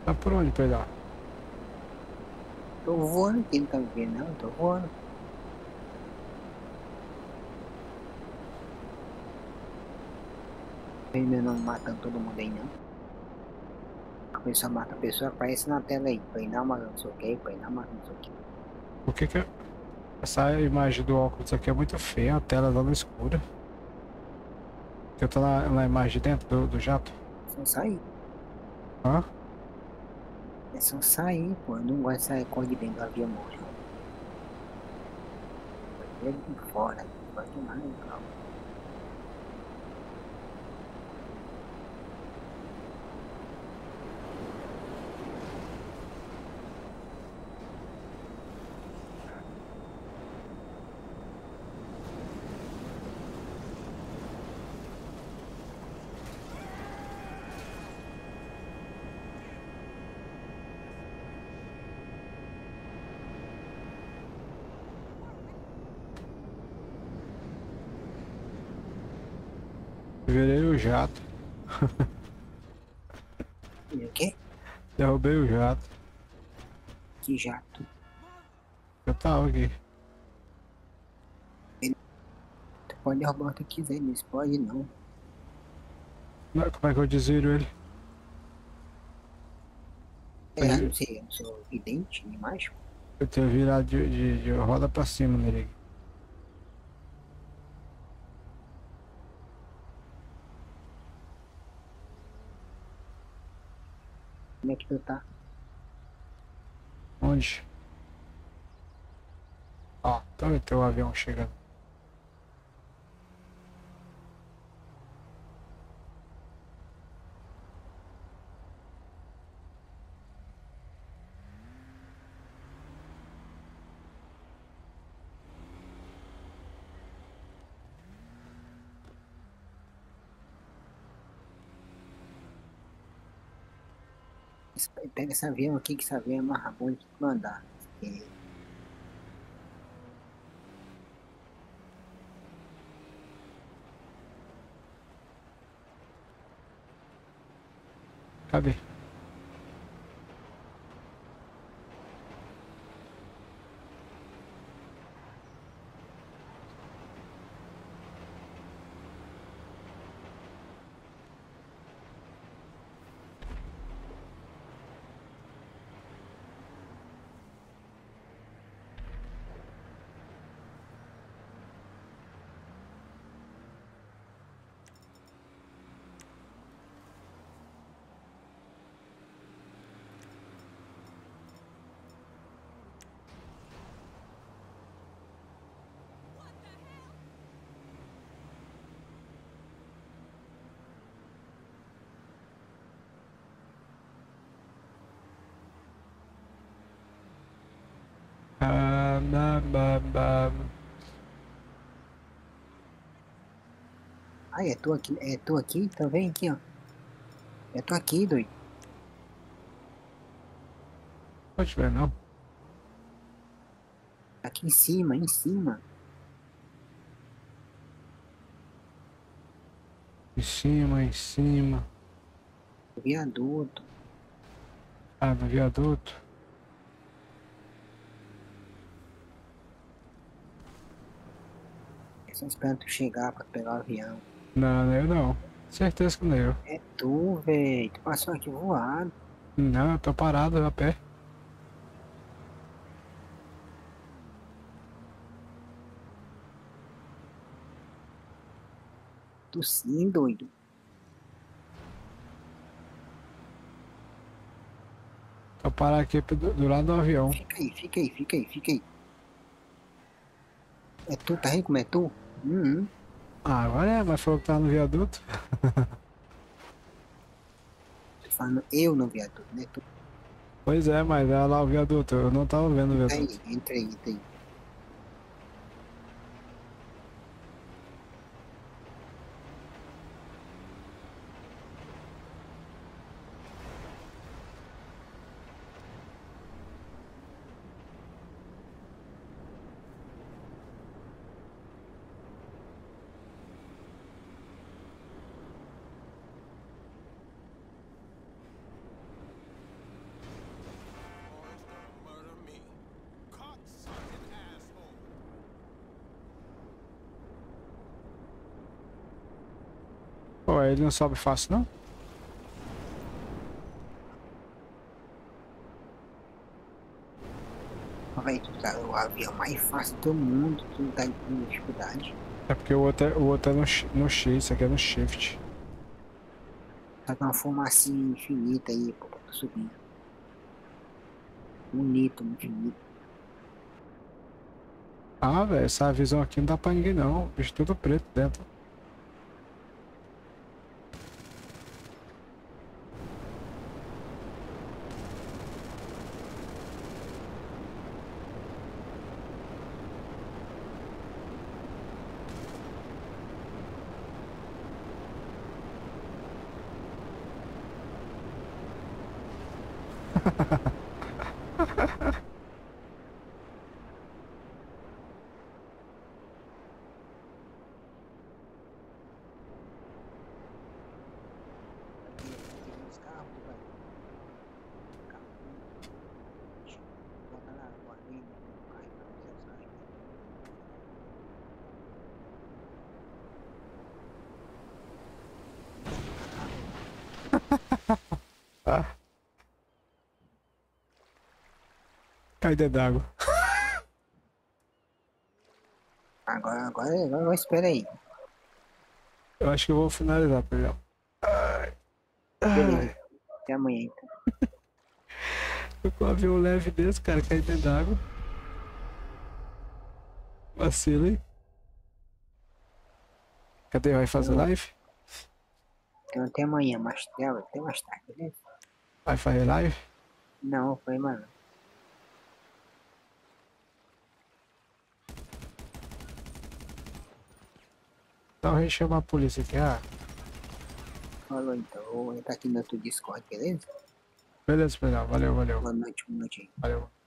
Tá por onde, Pedro? Tô voando aqui, não tá me vendo não, tô voando. Ainda não matando todo mundo aí não. A pessoa mata a pessoa, aparece na tela aí. Põe não, mas não sei o que, põe não, mas não sei o que. Por que essa imagem do óculos aqui é muito feia, a tela dando escura? Eu tô na imagem de dentro do jato? Só sair. Hã? É só sair, pô. Eu não gosto de sair cor de dentro do avião, não. É de fora, fora demais, legal. Virei o jato. E o quê? Derrubei o jato. Que jato. Eu tava aqui. Tu pode derrubar o que quiser, mas pode não. Como é que eu desviro ele? É, não sei, eu não sou vidente, nem mágico. Eu tenho virado de roda pra cima nele. Como é que tu tá? Onde? Ó, tá vendo teu avião chegando. Pega esse avião aqui, que esse avião é mais bom de mandar. É, Cadê? Ai, é tu aqui? Então vem aqui, ó. É tu aqui, doido. Pode ver, não. Aqui em cima, em cima. Em cima, em cima. Viaduto. Ah, no viaduto. Só esperando tu chegar pra pegar o avião. Não, não é eu não. Certeza que não é eu. É tu, velho. Tu passou aqui voado. Não, eu tô parado a pé. Tu sim, doido. Tô parado aqui do lado do avião. Fica aí, fica aí, fica aí, fica aí. É tu, tá vendo como é tu? Ah, agora é, mas falou que tá no viaduto. Tô falando eu no viaduto, né? Tu. Pois é, mas era lá o viaduto. Eu não tava vendo o viaduto. Entra aí, entra aí. Ué, ele não sobe fácil, não? Vai, tu tá o avião mais fácil do mundo, tu tá com dificuldade. É porque o outro é no X, isso aqui é no Shift. Tá com uma fumacinha infinita aí, pô, pra tu subir. Bonito, infinito. Ah, velho, essa visão aqui não dá pra ninguém não. O bicho tudo preto dentro. Ah. Cai dentro d'água. Agora espera aí. Eu acho que eu vou finalizar, perdão. Beleza. Até amanhã então. Eu com um avião leve desse, cara, cai dentro d'água. Vacila, hein? Cadê? Vai fazer live? Então até amanhã, até mais tarde, beleza? Vai fazer live? Não, foi, mano. Então a gente chama a polícia aqui, ah. Falou então, vou entrar aqui no outro Discord, beleza? Beleza, valeu. Boa noite aí. Valeu.